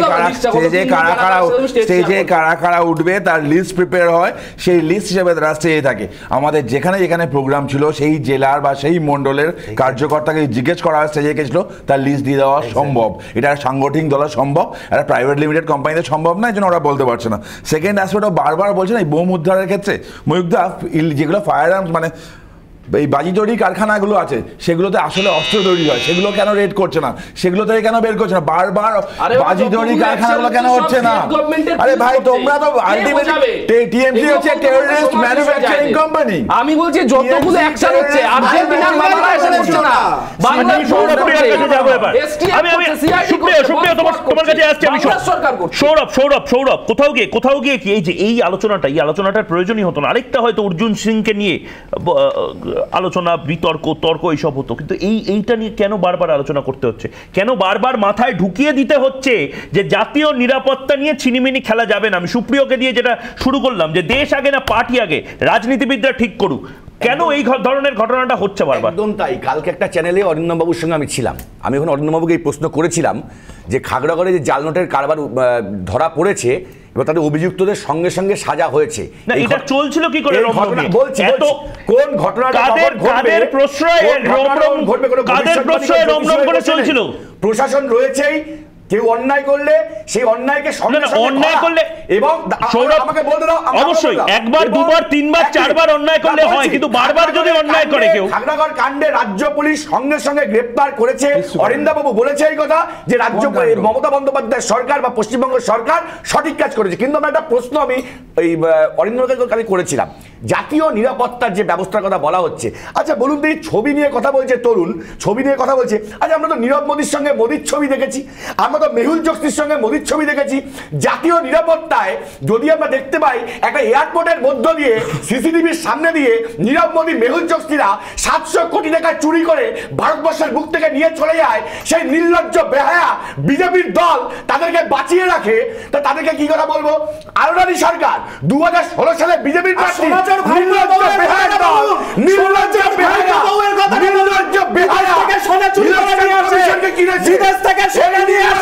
কারা কারা উঠবে তার লিস্ট প্রিপেয়ার হয়, সেই লিস্ট হিসেবে তারা স্টেজে থাকে। আমাদের যেখানে যেখানে প্রোগ্রাম ছিল সেই জেলার বা সেই মণ্ডলের কার্যকর্তাকে জিজ্ঞেস করা হয় স্টেজে গেছিল, তার লিস্ট দিয়ে দেওয়া সম্ভব। এটা সাংগঠনিক দলে সম্ভব, একটা প্রাইভেট লিমিটেড কোম্পানিতে সম্ভব না, এই জন্য ওরা বলতে পারছে না। সেকেন্ড অ্যাসপেক্ট বারবার বলছে না, এই বোম উদ্ধারের ক্ষেত্রে ময়ূকদা যেগুলো ফায়ার আর্মস মানে এই বাজি তৈরি কারখানাগুলো আছে, সেগুলোতে আসলে অস্ত্র তৈরি হয়, সেগুলো কেন রেড করছে না? সেগুলো থেকে কেন বের করছে না? বারবার বাজি তৈরি কারখানাগুলো কেন হচ্ছে না? আরে ভাই, তোমরা তো আলটিমেটলি টিএমসি হচ্ছে টেররিস্ট ম্যানুফ্যাকচারিং কোম্পানি। আমি বলছি যতগুলো অ্যাকশন হচ্ছে, আর্জেন্টিনার মামলা এসে হচ্ছে না, বাংলার সৌরভের কাছে যাব এবার। আমি সুপ্রিয় তোমার কাছে আসছি। আমি সৌরভ কোথাও গিয়ে কি এই আলোচনাটার প্রয়োজনই হতো না? আরেকটা হয়তো অর্জুন সিংকে নিয়ে আলোচনা, তর্ক এইসব হতো, কিন্তু এইটা নিয়ে কেন বারবার আলোচনা করতে হচ্ছে? কেন বারবার মাথায় ঢুকিয়ে দিতে হচ্ছে যে জাতীয় নিরাপত্তা নিয়ে ছিনিমিনি খেলা যাবে না? আমি সুপ্রিয়কে দিয়ে যেটা শুরু করলাম যে দেশ আগে না পার্টি আগে, রাজনীতিবিদরা ঠিক করুক, কেন এই ধরনের ঘটনাটা হচ্ছে বারবার? একদম তাই। কালকে একটা চ্যানেলে অরিন্দম বাবুর সঙ্গে আমি ছিলাম, আমি এখন অরিন্দম বাবুকে এই প্রশ্ন করেছিলাম যে খাগড়াগড়ে যে জাল নোটের কারবার ধরা পড়েছে এবং তাদের অভিযুক্তদের সঙ্গে সঙ্গে সাজা হয়েছে, না এটা চলছিল কি করে? বলছি কোন ঘটনাটা কাদের প্রশ্রয়ে রমরম করে চলছিল? প্রশাসন রয়েছেই, কেউ অন্যায় করলে সেই অন্যায়কে অন্যায় করলে, এবং আমাকে বলতে দাও, অবশ্যই একবার দুবার তিনবার চারবার অন্যায় করলে হয়, কিন্তু বারবার যদি অন্যায় করে কেউ। খাগড়াগড় কাণ্ডে রাজ্য পুলিশ সঙ্গে সঙ্গে গ্রেপ্তার করেছে। অরিন্দমবাবু বলেছে এই কথা যে রাজ্য মমতা বন্দ্যোপাধ্যায় সরকার বা পশ্চিমবঙ্গ সরকার সঠিক কাজ করেছে। কিন্তু আমার একটা প্রশ্ন আমি এই অরিন্দমকে করেছিলাম, জাতীয় নিরাপত্তার যে ব্যবস্থার কথা বলা হচ্ছে, আচ্ছা বলুন তো এই ছবি নিয়ে কথা বলছে তরুণ, ছবি নিয়ে কথা বলছে, আচ্ছা আমরা তো নীরব মোদীর সঙ্গে মোদীর ছবি দেখেছি, আমরা তো মেহুল চোকসির সঙ্গে মোদীর ছবি দেখেছি। জাতীয় নিরাপত্তায় যদি আমরা দেখতে পাই একটা এয়ারপোর্টের মধ্য দিয়ে সিসিটিভির সামনে দিয়ে নীরব মোদী মেহুল চোকসিরা 700 কোটি টাকা চুরি করে ভারতবর্ষের বুক থেকে নিয়ে চলে যায়, সেই নির্লজ্জ বেহায়া বিজেপির দল তাদেরকে বাঁচিয়ে রাখে, তা তাদেরকে কি কথা বলবো? আরোরানি সরকার 2016 সালে বিজেপির প্রার্থী, নির্লজ্জ বেহায়া দল, নির্লজ্জ বেহায়া, নির্লজ্জ বেহায়া থেকে সোনা চুরি করে নিয়ে আসে, বিদেশ থেকে সোনা নিয়ে আসে,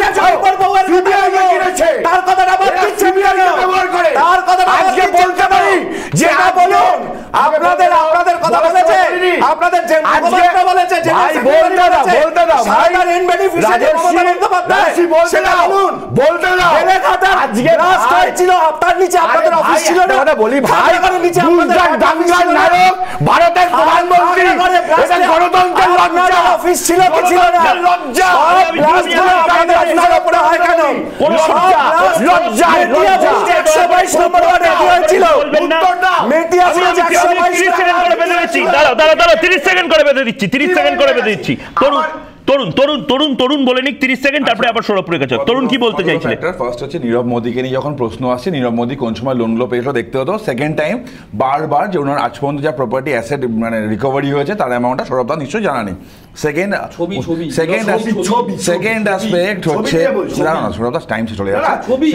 তার কথাটা ব্যবহার করে, তার কথাটা আজকে বলতে পারি যে বলুন আপনাদের কথা বলেছে, আপনাদের যে মুখপাত্র বলেছে, যে ভাই বলতে দাও ভাই ইন বেনিফিশিয়ারি সেটা বলুন, বলতে দাও। আজকে রাস্ট হয়েছিল আপনার নিচে, আপনাদের অফিস ছিল না, কথা বলি ভাই, গুজরাট দাঙ্গার নায়ক ভারতের প্রধানমন্ত্রী, এটা গণতন্ত্রের লজ্জা, অফিস ছিল কি ছিল না, লজ্জা, আপনাদের আপনার উপরে হয় কেন? লজ্জা 122 নম্বর ওয়ার্ডে হয়েছিল, উত্তরটা মেটিয়া 122 সেকেন্ড করে বেঁধে দিচ্ছি, দাঁড়া 30 সেকেন্ড করে বেঁধে দিচ্ছি। তরুণ বলে নিক 30 সেকেন্ড, তারপরে আবার সৌরভের কাছে। তরুণ কি বলতে চাইছিলেন? ফার্স্ট হচ্ছে নীরব মোদীকে নিয়ে যখন প্রশ্ন আসছে, নীরব মোদী কোন সময় লোনগুলো পেয়েছিল দেখতে হতো। সেকেন্ড টাইম বারবার যে ওনার আজ পর্যন্ত যা প্রপার্টি অ্যাসেট মানে রিকভারি হয়েছে তার অ্যামাউন্টটা সৌরভদা নিশ্চয়ই জানা নেই। সেকেন্ড অ্যাসপেক্ট হচ্ছে টাইম চলে যাচ্ছে।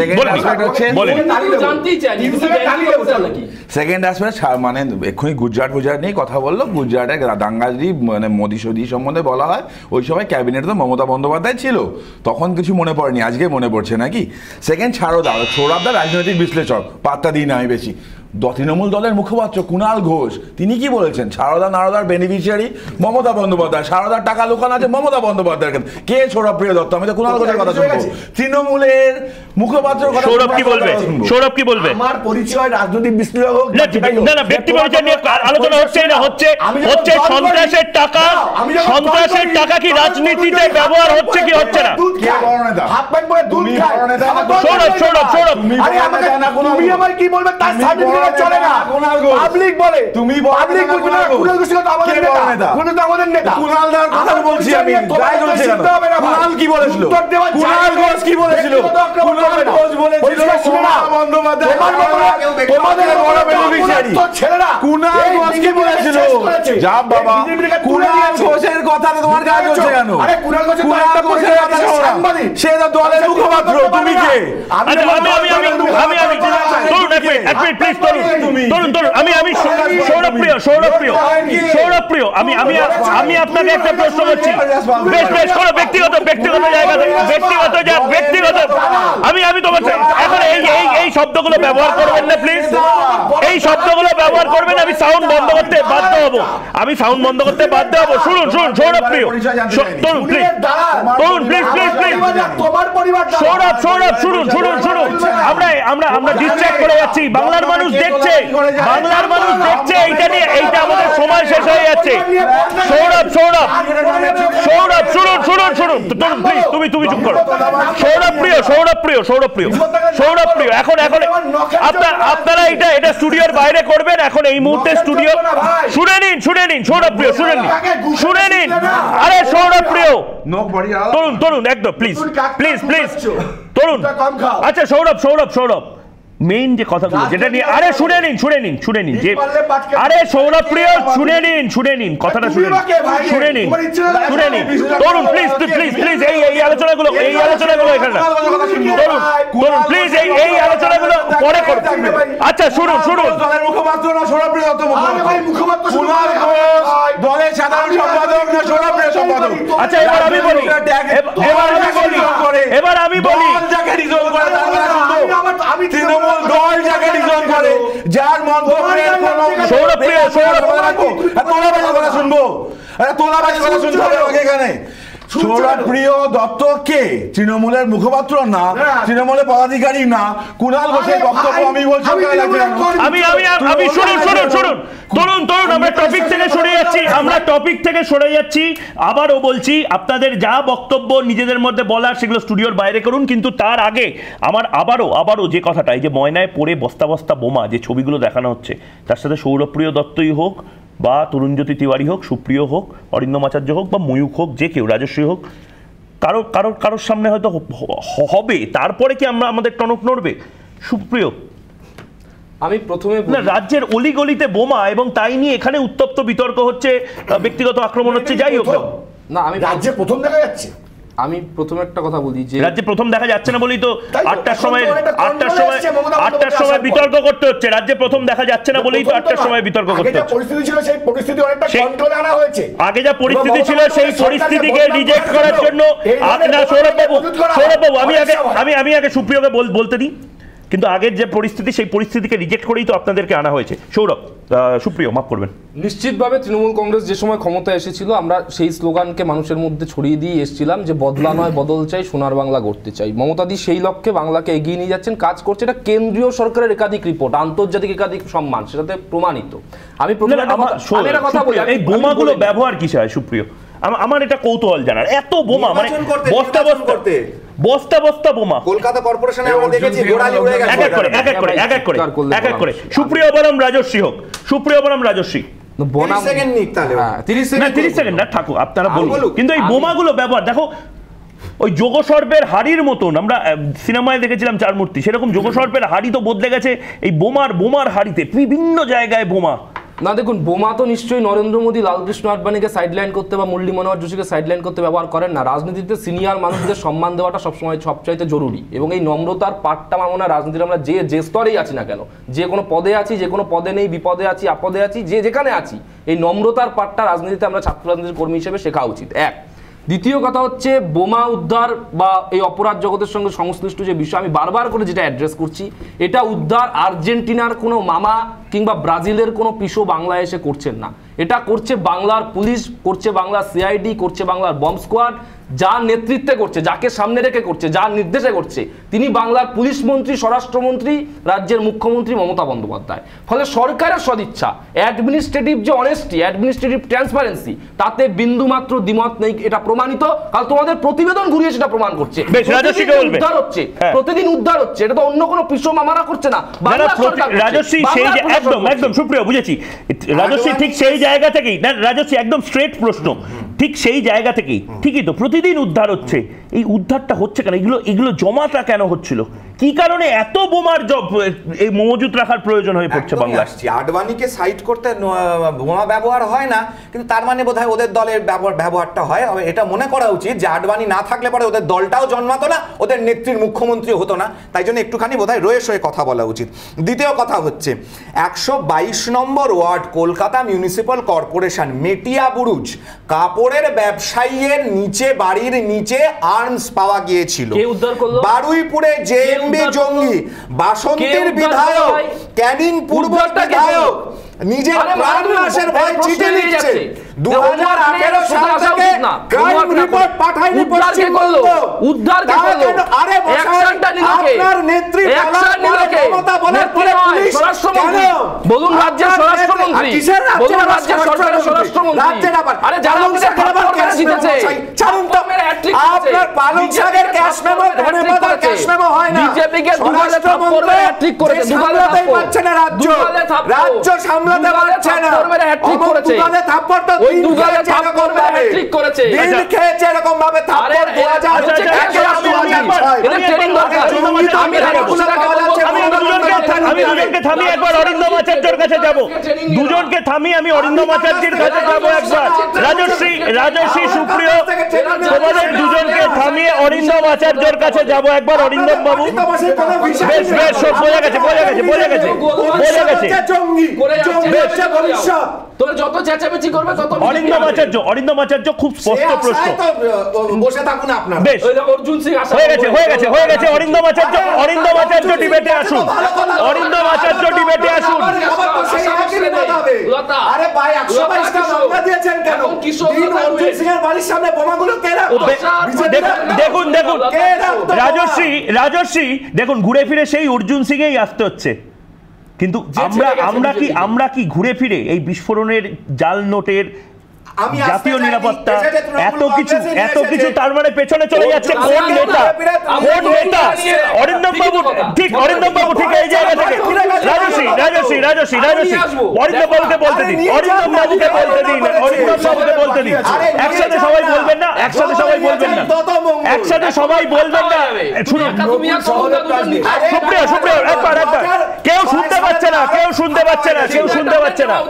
সেকেন্ড অ্যাসপেক্ট মানে এক্ষুনি গুজরাট নিয়ে কথা বললো, গুজরাটের দাঙ্গা যদি মানে মোদি সদি সম্বন্ধে বলা হয়, ওই সময় ক্যাবিনেটে তো মমতা বন্দ্যোপাধ্যায় ছিল, তখন কিছু মনে পড়েনি, আজকে মনে পড়ছে নাকি? সেকেন্ড ছাড়োদা, সৌরভদা রাজনৈতিক বিশ্লেষক, পাত্তা দিই না আমি বেশি। তৃণমূল দলের মুখপাত্র কুণাল ঘোষ তিনি কি বলেছেন? সারদা নারদার বেনিফিশিয়ারি মমতা বন্দ্যোপাধ্যায়, সারদার টাকা লুকানো আছে মমতা বন্দ্যোপাধ্যায়ের। কে সৌরভপ্রিয় দত্ত? আমি তো কুণাল ঘোষের কথা শুনবো। তৃণমূলের মুখপাত্র সৌরভ কি বলবে? সৌরভ কি বলবে? আমার পরিচয় রাজনৈতিক বিশ্লেষক হোক না, না ব্যক্তি পরিচয় নিয়ে আলোচনা হচ্ছে না, হচ্ছে সন্ত্রাসের টাকা, সন্ত্রাসের টাকা কি রাজনীতিতে ব্যবহার হচ্ছে কি হচ্ছে না? সৌরভ সৌরভ সৌরভ তুমি আমার কি বলবে তার সার্টিফিকেট চলে না, পাবলিক বলে, তুমি পাবলিক বলবে না। কুণাল ঘোষ তো আমাদের নেতা, কুণাল তো আমাদের নেতা, কুণাল দার কথা বলছি আমি, তাই বলছি না। কুণাল কি বলেছিল? কুণাল ঘোষ কি বলেছিল? কুণাল ঘোষ বলেছিল মমতা বন্দ্যোপাধ্যায় তোমাদের বড় বেনিফিশিয়ারি ছেলেরা। কুণাল ঘোষ কি বলেছিল? যা বাবা, কুণাল ঘোষের কথা তোমার গায়ে হচ্ছে কেন? আরে কুণাল ঘোষের কথা সাংবাদিক, সে তো দলের মুখপাত্র, তুমি কে? আমি প্লিজ সৌরভপ্রিয় আমি আপনাকে একটা প্রশ্ন করছি, ব্যক্তিগত আমি তোমার এখন এই শব্দগুলো ব্যবহার করবেন না প্লিজ, এই শব্দগুলো ব্যবহার করবেন। আমি সাউন্ড বন্ধ করতে বাধ্য হব, শুনুন সৌরভপ্রিয়, তরুণ প্লিজ সৌরভ শুনুন আমরা ডিস্ট্র্যাক্ট করে যাচ্ছি। বাংলার মানুষ দেখছে, এইটা আমাদের সময় শেষ হয়ে যাচ্ছে। সৌরভ শুনুন প্লিজ, তুমি চুপ করো। সৌরভপ্রিয় এখন আপনারা এটা স্টুডিওর বাইরে করবেন, এখন এই মুহূর্তে স্টুডিও শুনে নিন সৌরভপ্রিয় শুনে নিন। আরে সৌরভপ্রিয় তরুণ একদম প্লিজ তরুণ। আচ্ছা সৌরভ মেইন যে কথাগুলো যেটা নিয়ে, আরে শুনে নিন যে, আরে সৌরভপ্রিয় শুনে নিন কথাটা শুনে নিন তরুণ প্লিজ এই আলোচনাগুলো এখানে তরুণ প্লিজ এই আলোচনাগুলো পরে করুন। আচ্ছা শুনুন দলের মুখপাত্র না সৌরভপ্রিয় দত্ত, কুণাল ঘোষ দলের সাধারণ সম্পাদক না সৌরভপ্রিয় সম্পাদক? আচ্ছা এবার আমি বলি যাকে রিজলভ করে আমি তৃণমূল দল যাকে রিজলভ করে, যার মন্তব্যের কোনো সৌরভপ্রিয় তোলাবাজি কথা শুনবো, তোলাবাজি কথা শুনতে হবে এখানে। সৌরভপ্রিয় দত্ত কে? তৃণমূলের মুখপাত্র না, তৃণমূলের পদাধিকারী না। কুণাল ঘোষের বক্তব্য আমি বলছি শুনুন তরুণ আমরা টপিক থেকে সরে যাচ্ছি। আবারও বলছি, আপনাদের যা বক্তব্য নিজেদের মধ্যে বলার সেগুলো স্টুডিওর বাইরে করুন, কিন্তু তার আগে আমার আবারও যে কথাটা, এই যে ময়নায় পড়ে বস্তা বস্তা বোমা যে ছবিগুলো দেখানো হচ্ছে, তার সাথে সৌরভপ্রিয় দত্তই হোক বা তরুণজ্যোতি তিওয়ারি হোক, সুপ্রিয় হোক, অরিন্দম আচার্য হোক বা ময়ূখ হোক, যে কেউ, রাজস্বী হোক, কারোর সামনে হয়তো হবে, তারপরে কি আমাদের টনক নড়বে? সুপ্রিয়, আমি প্রথমে রাজ্যের অলিগলিতে বোমা এবং তাই নিয়ে এখানে উত্তপ্ত বিতর্ক হচ্ছে, ব্যক্তিগত আক্রমণ হচ্ছে, যাই হোক না, আমি রাজ্যে প্রথম দেখা যাচ্ছে। আমি প্রথমে একটা কথা বলি যে রাজ্যে প্রথম দেখা যাচ্ছে না বলেই তো 8টার সময় বিতর্ক করতে হচ্ছে। রাজ্যে প্রথম দেখা যাচ্ছে না বলেই তো 8টার সময় বিতর্ক করতে হচ্ছে। পরিস্থিতি ছিল, সেই পরিস্থিতি অনেকটা কন্ট্রোলে আনা হয়েছে। আগে যা পরিস্থিতি ছিল সেই পরিস্থিতিকে রিজেক্ট করার জন্য সৌরভবাবু আমি আগে সুপ্রিয়কে বলতে দিই, কিন্তু আগের যে পরিস্থিতি সেই পরিস্থিতিকে রিজেক্ট করেই তো আপনাদেরকে আনা হয়েছে। সুপ্রিয় মাফ করবেন। নিশ্চিতভাবে তৃণমূল কংগ্রেস যে সময় ক্ষমতায় এসেছিল, আমরা সেই স্লোগানকে মানুষের মধ্যে ছড়িয়ে দিয়ে এসেছিলাম যে বদলা নয় বদল চাই, সোনার বাংলা গড়তে চাই। মমতাদি সেই লক্ষ্যে বাংলাকে এগিয়ে নিয়ে যাচ্ছেন, কাজ করছে। এটা কেন্দ্রীয় সরকারের একাধিক রিপোর্ট, আন্তর্জাতিক একাধিক সম্মান, সেটাতে প্রমাণিত। আমি কথা বলি, এই বোমাগুলো ব্যবহার কিসে হয় সুপ্রিয়? আমার এটা কৌতূহল জানার। এত বোমা, মানে বস্তা বোমা কলকাতা কর্পোরেশনে আমরা দেখেছি, গোড়ালি উড়ে গেছে। এক এক করে সুপ্রিয় বরম রাজস্বী 30 সেকেন্ড না থাকুক, আপনারা বলুন। কিন্তু এই বোমাগুলো ব্যবহার দেখো, ওই যোগসর্পের হাড়ির মতন আমরা সিনেমায় দেখেছিলাম চার মূর্তি, সেরকম যোগসর্পের হাড়ি তো বদলে গেছে। এই বোমার হাড়িতে বিভিন্ন জায়গায় বোমা, না দেখুন, বোমা তো নিশ্চয়ই নরেন্দ্র মোদী লালকৃষ্ণ আডবাণীকে সাইডলাইন করতে বা মুরলী মনোহর যোশীকে সাইডলাইন করতে ব্যবহার করেন না। রাজনীতিতে সিনিয়র মানুষদের সম্মান দেওয়াটা সবসময় সবচাইতে জরুরি, এবং এই নম্রতার পাঠটা আমার মনে হয় রাজনীতির আমরা যে স্তরেই আছি না কেন, যে কোনো পদে আছি, যে কোনো পদে নেই, বিপদে আছি, আপদে আছি, যেখানে আছি, এই নম্রতার পাঠটা রাজনীতিতে আমরা ছাত্র রাজনীতির কর্মী হিসেবে শেখা উচিত। এক, দ্বিতীয় কথা হচ্ছে বোমা উদ্ধার বা এই অপরাধ জগতের সঙ্গে সংশ্লিষ্ট যে বিষয় আমি বারবার করে যেটা অ্যাড্রেস করছি, এটা উদ্ধার আর্জেন্টিনার কোনো মামা কিংবা ব্রাজিলের কোনো পিসো বাংলায় এসে করছেন না, এটা করছে বাংলার পুলিশ, করছে বাংলার সিআইডি, করছে বাংলার বম্ব স্কোয়াড, যার নেতৃত্বে করছে, যাকে সামনে রেখে করছে, যার নির্দেশে করছে, তিনি বাংলার পুলিশ মন্ত্রী, স্বরাষ্ট্রমন্ত্রী, রাজ্যের মুখ্যমন্ত্রী মমতা বন্দ্যোপাধ্যায়। ফলে সরকারের সদিচ্ছা, অ্যাডমিনিস্ট্রেটিভ যে অনেস্টি, অ্যাডমিনিস্ট্রেটিভ ট্রান্সপারেন্সি, তাতে বিন্দুমাত্র দ্বিমত নেই, এটা প্রমাণিত। কাল তোমাদের প্রতিবেদন ঘুরিয়ে সেটা প্রমাণ করছে। উদ্ধার হচ্ছে, প্রতিদিন উদ্ধার হচ্ছে, এটা তো অন্য কোনো পিসো মামারা করছে না, রাজশ্রী সেই একদম একদম সুপ্রিয় বুঝেছি। রাজশ্রী ঠিক সেই জায়গা থেকেই না, রাজশ্রী একদম স্ট্রেট প্রশ্ন, ঠিক সেই জায়গা থেকেই ঠিকই তো প্রতিদিন উদ্ধার হচ্ছে। এই উদ্ধারটা হচ্ছে কেন? এগুলো জমাটা কেন হচ্ছিল? কি কারণে এত বোমার এই মজুত রাখার প্রয়োজন হয়ে পড়ছে বাংলা? আডবাণীকে সাইড করতে বোমা ব্যবহার হয় না, কিন্তু তার মানে বোধহয় ওদের দলের ব্যবহারটা হয়। এটা মনে করা উচিত যে আডবাণী না থাকলে পরে ওদের দলটাও জন্মাতো না, ওদের নেত্রীর মুখ্যমন্ত্রী হতো না, তাই জন্য একটুখানি বোধহয় রয়ে সয়ে কথা বলা উচিত। দ্বিতীয় কথা হচ্ছে 122 নম্বর ward Kolkata Municipal Corporation Metia Buruj কাপড়ের ব্যবসায়ীর নিচে, বাড়ির নিচে আর্মস পাওয়া গিয়েছিল। বারুইপুরে জেএমবি জঙ্গি, বাসন্তীর বিধায়ক, ক্যানিং পূর্ব বিধায়ক নিজের প্রাণ নাশের ভয় চিঠি লিখছে। 2018 সাল থেকে ক্রাইম রিপোর্ট পাঠায়নি পশ্চিমবঙ্গ। উদ্ধার কে করলো? আরে অ্যাকশনটা নিল কে? আপনার নেত্রী মমতা বলার পরে পুলিশ কেন? বলুন রাজ্যের স্বরাষ্ট্রমন্ত্রী, বলুন রাজ্যের সরকারের স্বরাষ্ট্রমন্ত্রী, রাজ্যের আবার আরে যারা আমাদের খাবার কেন জিতেছে ছাড়ুন তো। আপনার পালং শাকের ক্যাশ মেমো, ধনেপাতার ক্যাশ মেমো হয় না। বিজেপি কে দুগালে থাপ্পড় মেরে হ্যাট্রিক করেছে, দুগালে পাচ্ছে না রাজ্য, রাজ্য সামলাতে পারছে না, হ্যাট্রিক করেছে। দুগালে থাপ্পড় তো ওই দুগালে থাপ্পড় মেরে হ্যাট্রিক করেছে, দিন খেয়েছে এরকম ভাবে থাপ্পড় 2000 এটা ট্রেনিং দরকার। আমি দুজনকে থামি একবার অরিন্দম আচার্যের কাছে যাব, দুজনকে থামি আমি অরিন্দম আচার্যের কাছে যাব একবার। রাজশ্রী সুপ্রিয় তোমাদের দুজনকে থামিয়ে অরিন্দম আচার্যের কাছে যাব একবার। অরিন্দম বাবু বেশ বেশ সব বোঝা গেছে, বোঝা গেছে, বোঝা গেছে, বোঝা গেছে। যত চেঁচামেচি করবে তত অরিন্দম আচার্য খুব স্পষ্ট প্রশ্ন। বসে থাকুন আপনারা। বেশ অর্জুন সিং হয়ে গেছে। অরিন্দম আচার্য ডিবেটে আসুন, অরিন্দম আচার্য ডিবেটে আসুন। আরে ভাই 122 টা মামলা দিয়েছেন কেন? দিন অর্জুন সিং এর বাড়ির সামনে বোমাগুলো কে রাখতো? দেখুন রাজশ্রী দেখুন, ঘুরে ফিরে সেই অর্জুন সিং এই আসতে হচ্ছে। কিন্তু আমরা কি ঘুরে ফিরে এই বিস্ফোরণের, জাল নোটের, জাতীয় নিরাপত্তা, এত কিছু তার মানে পেছনে চলে যাচ্ছে কোন নেতা? অরিন্দম বাবু ঠিক এই জায়গা থেকে। রাজশ্রী অরিন্দম বাবুকে বলতে দিন, একসাথে সবাই বলবেন না, একসাথে সবাই বলবেন না। সুপ্রিয় একবার কেউ শুনতে পাচ্ছে না।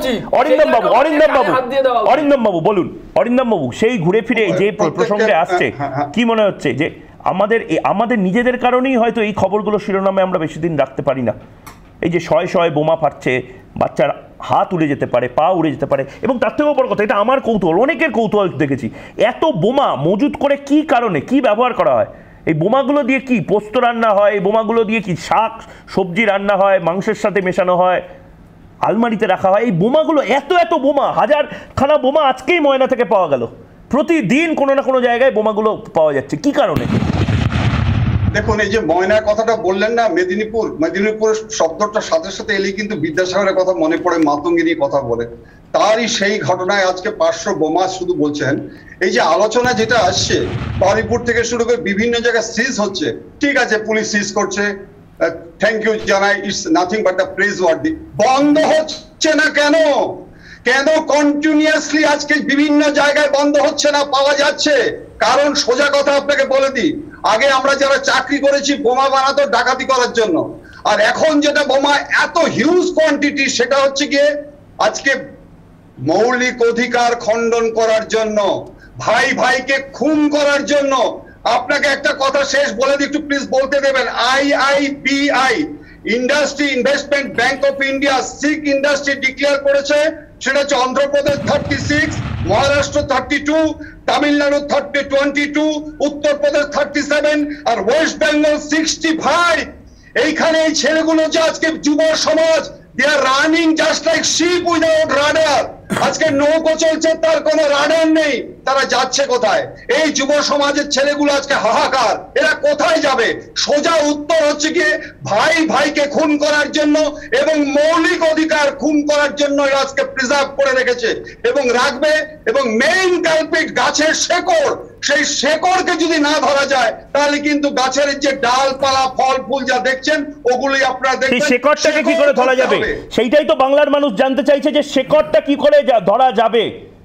অরিন্দম বাবু বলুন, অরিন্দম বাবু সেই ঘুরে ফিরে যে প্রসঙ্গে আসছে, কি মনে হচ্ছে যে আমাদের নিজেদের কারণেই হয়তো এই খবরগুলো শিরোনামে আমরা বেশি দিন রাখতে পারি না? এই যে শয়ে বোমা ফাটছে, বাচ্চার হাত উড়ে যেতে পারে, পা উড়ে যেতে পারে, এবং তার থেকেও বড় কথা, এটা আমার কৌতূহল, অনেকের কৌতূহল দেখেছি, এত বোমা মজুত করে কি কারণে, কি ব্যবহার করা হয়? এই বোমাগুলো দিয়ে কি পোস্ত রান্না হয়? এই বোমাগুলো দিয়ে কি শাক সবজি রান্না হয়, মাংসের সাথে মেশানো হয়, আলমারিতে রাখা হয়? এই বোমাগুলো এত বোমা, 1000খানা বোমা আজকেই ময়না থেকে পাওয়া গেল। প্রতিদিন কোনো না কোনো জায়গায় বোমাগুলো পাওয়া যাচ্ছে, কি কারণে? দেখুন, এই যে ময়নার কথাটা বললেন না, মেদিনীপুর শব্দটার সাথে সাথে এলেই কিন্তু বিদ্যাসাগরের কথা মনে পড়ে, মাতঙ্গিনী কথা বলে। তারই সেই ঘটনায় আজকে 500 বোমা শুধু বলছেন। এই যে আলোচনা যেটা আসছে, বারুইপুর থেকে শুরু করে বিভিন্ন জায়গায় সিজ হচ্ছে, ঠিক আছে, পুলিশ সিজ করছে, থ্যাংক ইউ জানাই, it's nothing but the praiseworthy. বন্ধ হচ্ছে না কেন? কন্টিনিউয়াসলি আজকে বিভিন্ন জায়গায় বন্ধ হচ্ছে না, পাওয়া যাচ্ছে? কারণ সোজা কথা আপনাকে বলে দিই, আগে আমরা যারা চাকরি করেছি বোমা বানাতো ডাকাতি করার জন্য, আর এখন যেটা বোমা এত হিউজ কোয়ান্টিটি, সেটা হচ্ছে গিয়ে আজকে মৌলিক অধিকার খণ্ডন করার জন্য, ভাই ভাইকে খুন করার জন্য। আপনাকে একটা কথা শেষ বলে দিই, একটু প্লিজ বলতে দেবেন। IIBI industry investment bank of India sick industry declare করেছে, সেটা হচ্ছে অন্ধ্রপ্রদেশ 36, মহারাষ্ট্র 32, তামিলনাড়ু 22, উত্তরপ্রদেশ 37 আর ওয়েস্ট বেঙ্গল 65। এইখানে এই ছেলেগুলো যে আজকে যুব সমাজ, they are running just like sheep without radar। আজকে নৌকো চলছে, তার কোনো রাডার নেই, তারা যাচ্ছে কোথায়? এই যুব সমাজের ছেলেগুলো আজকে হাহাকার, এরা কোথায় যাবে? সোজা উত্তর হচ্ছে কি ভাই ভাইকে খুন করার জন্য এবং মৌলিক অধিকার খুন করার জন্য এরা আজকে প্রিজার্ভ করে রেখেছে এবং রাখবে। এবং মেইন কালপিট গাছের শেকড়, সেই শেকড়কে যদি না ধরা যায় তাহলে কিন্তু গাছের যে ডালপালা ফল ফুল যা দেখছেন ওগুলোই আপনারা দেখবেন। শেকড়টাকে কি করে ধরা যাবে সেইটাই তো বাংলার মানুষ জানতে চাইছে, যে শেকড়টা কি করে ধরা যাবে।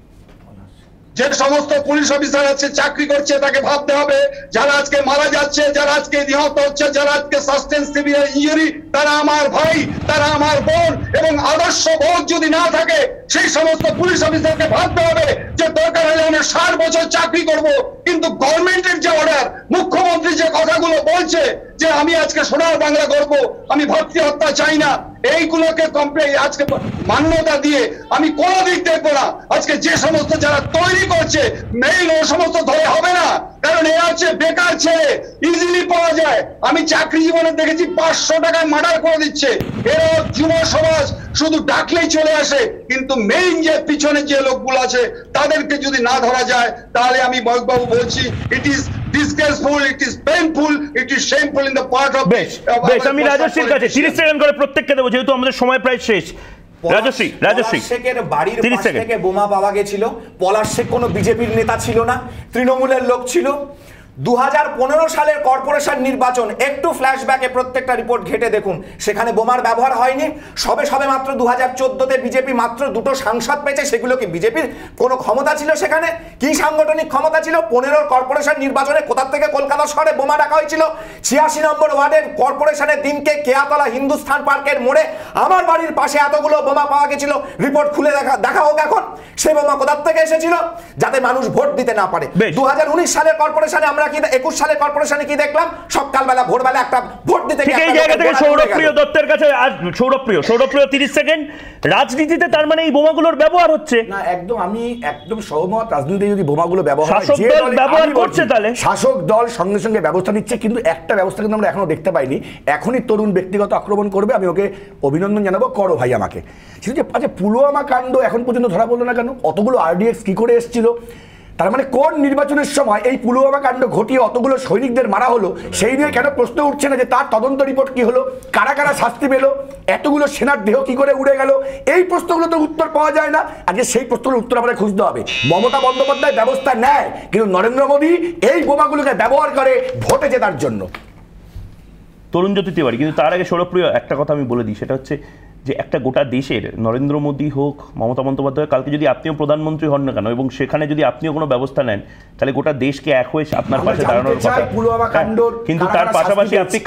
যে সমস্ত পুলিশ অফিসার আছে চাকরি করছে তাকে ভাবতে হবে, যারা আজকে মারা যাচ্ছে, যারা আজকে নিহত হচ্ছে, যারা আজকে সাসটেন্স সিভিয়ার ইনজুরি, তারা আমার ভাই, তারা আমার বোন। এবং আদর্শ বোধ যদি না থাকে সেই সমস্ত পুলিশ অফিসারকে ভাবতে হবে যে দরকার হলে আমরা 60 বছর চাকরি করব। কিন্তু গভর্নমেন্টের যে অর্ডার, মুখ্যমন্ত্রী যে কথাগুলো বলছে যে আমি আজকে সোনার বাংলা করব, আমি ভক্তি হত্যা চাই না, এইগুলোকে আজকে মান্যতা দিয়ে আমি কোনো দিক দেখবো না। আজকে যে সমস্ত যারা তৈরি করছে মেইন ও সমস্ত ধরে হবে না, কারণ এরা হচ্ছে বেকার ছেলে, ইজিলি পাওয়া যায়। আমি চাকরি জীবনে দেখেছি 500 টাকায় মার্ডার করে দিচ্ছে। এরা যুব সমাজ শুধু ডাকলেই চলে আসে, কিন্তু মেইন যে পিছনে যে লোকগুলো আছে তাদেরকে যদি না ধরা যায় তাহলে আমি ময়ূকবাবু বলছি, it is disgraceful, it is painful, it is shameful in the part of বেশ আমি রাজশ্রীর কাছে 30 সেকেন্ড করে প্রত্যেককে দেবো, যেহেতু আমাদের সময় প্রায় শেষ। রাজশ্রী শেখের বাড়ির পাশ থেকে বোমা পাওয়া গেছিল। পলাশ শেখ কোনো বিজেপির নেতা ছিল না, তৃণমূলের লোক ছিল। 2015 সালের কর্পোরেশন নির্বাচন, একটু ফ্ল্যাশব্যাকে প্রত্যেকটা রিপোর্ট ঘেটে দেখুন, সেখানে বোমার ব্যবহার হয়নি। সবে মাত্র 2014-তে বিজেপি মাত্র 2টো সাংসদ পেয়েছে। সেগুলো কি বিজেপির কোনো ক্ষমতা ছিল? সেখানে কি সাংগঠনিক ক্ষমতা ছিল? 15 কর্পোরেশন নির্বাচনে কোথা থেকে কলকাতা শহরে বোমা রাখা হয়েছিল? 86 নম্বর ওয়ার্ডের কর্পোরেশনের দিনকে কেয়াতলা হিন্দুস্থান পার্কের মোড়ে আমার বাড়ির পাশে এতগুলো বোমা পাওয়া গেছিল। রিপোর্ট খুলে দেখা হোক এখন সেই বোমা কোথা থেকে এসেছিল, যাতে মানুষ ভোট দিতে না পারে। 2019 সালের কর্পোরেশনে আমরা 21 সালের কর্পোরেশনে কি দেখলাম? সকালবেলা ভোরবেলা একটা ভোট দিতে গিয়ে এই জায়গা থেকে সৌরভপ্রিয় দত্তের কাছে সৌরভপ্রিয় 30 সেকেন্ড। রাজনীতিতে তার মানে এই বোমাগুলোর ব্যবহার হচ্ছে না? একদম আমি একদম সহমত। রাজনীতিতে যদি বোমাগুলো ব্যবহার হয়, শাসক দল ব্যবহার করছে, তাহলে শাসক দল সঙ্গে সঙ্গে ব্যবস্থা নিচ্ছে। কিন্তু একটা ব্যবস্থা কিন্তু আমরা এখনো দেখতে পাইনি। এখনই তরুণ ব্যক্তিগত আক্রমণ করবে, আমি ওকে অভিনন্দন জানাবো, করো ভাই আমাকে। সেটা আচ্ছা, পুলওয়ামা কাণ্ড এখন পর্যন্ত ধরা পড়লো না কেন? অতগুলো RDX কি করে এসেছিল? তার মানে কোন নির্বাচনের সময় এই পুলওয়ামা কাণ্ড ঘটিয়ে অতগুলো সৈনিকদের মারা হলো সেই নিয়ে কেন প্রশ্ন উঠছে না যে তার তদন্ত রিপোর্ট কি হলো, কারা কারা শাস্তি পেল, এতগুলো সেনার দেহ কি করে উড়ে গেল? এই প্রশ্নগুলো তো উত্তর পাওয়া যায় না। আজকে সেই প্রশ্নের উত্তর আমাদের খুঁজতে হবে। মমতা বন্দ্যোপাধ্যায় ব্যবস্থা নেয়, কিন্তু নরেন্দ্র মোদী এই বোমাগুলোকে ব্যবহার করে ভোটে জেতার জন্য। তরুণ জ্যোতি তিওয়ারি। কিন্তু তার আগে সৌরভপ্রিয় একটা কথা আমি বলে দিই, সেটা হচ্ছে যে একটা গোটা দেশের, নরেন্দ্র মোদী হোক, মমতা বন্দ্যোপাধ্যায়, কালকে যদি আপনিও প্রধানমন্ত্রী হন না কেন এবং সেখানে যদি আপনিও কোনো ব্যবস্থা নেন, তাহলে গোটা দেশকে এক হয়ে আপনার পাশে দাঁড়ানোর কথা। কিন্তু তার পাশাপাশি আপনি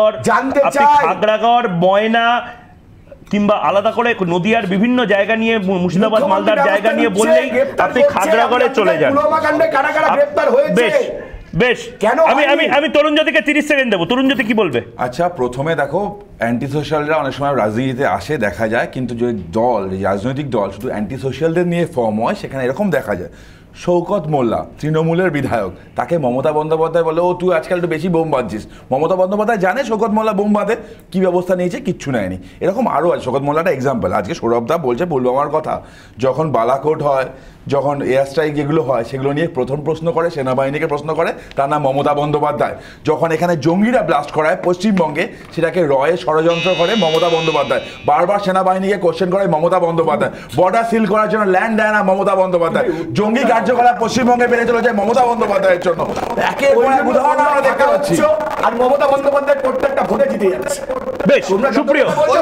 খাগড়াগড়, ময়না কিংবা আলাদা করে নদিয়ার বিভিন্ন জায়গা নিয়ে, মুর্শিদাবাদ মালদার জায়গা নিয়ে বললেই আপনি খাগড়াগড়ে চলে যান। বেশ, আমি তরুণ জ্যোতিকে 30 সেকেন্ড দেবো। তরুণ জ্যোতি কি বলবে? আচ্ছা, প্রথমে দেখো, অ্যান্টি সোশ্যালরা অনেক সময় রাজনীতিতে আসে দেখা যায়, কিন্তু যে দল, রাজনৈতিক দল শুধু অ্যান্টি সোশ্যালদের নিয়ে ফর্ম হয়, সেখানে এরকম দেখা যায়। শওকত মোল্লা, তৃণমূলের বিধায়ক, তাকে মমতা বন্দ্যোপাধ্যায় বলে, ও তুই আজকাল একটু বেশি বোম বাঁধছিস। মমতা বন্দ্যোপাধ্যায় জানে শওকত মোল্লা বোম বাঁধে, কী ব্যবস্থা নিয়েছে, কিচ্ছু নেয়নি। এরকম আরও আছে। শওকত মোল্লাটা এক্সাম্পল। আজকে সৌরভদা বলছে পুলওয়ামার কথা, যখন বালাকোট হয়, যখন এয়ার স্ট্রাইক এগুলো হয়, সেগুলো নিয়ে প্রথম প্রশ্ন করে সেনাবাহিনীকে প্রশ্ন করে, তার নাম মমতা বন্দ্যোপাধ্যায়। যখন এখানে জঙ্গিরা ব্লাস্ট করায় পশ্চিমবঙ্গে, সেটাকে রয়ে ষড়যন্ত্র করে মমতা বন্দ্যোপাধ্যায়। বারবার সেনাবাহিনীকে কোশ্চেন করে মমতা বন্দ্যোপাধ্যায়। বর্ডার সিল করার জন্য ল্যান্ড দেয় না মমতা বন্দ্যোপাধ্যায়। জঙ্গি কার্যকলাপ পশ্চিমবঙ্গে বেড়ে চলেছে মমতা বন্দ্যোপাধ্যায়ের জন্য। একের পর এক উদাহরণ আমরা দেখতে পাচ্ছি, আর মমতা বন্দ্যোপাধ্যায় প্রত্যেকটা ভোটে জিতে যাচ্ছে। বেশ, সুপ্রিয়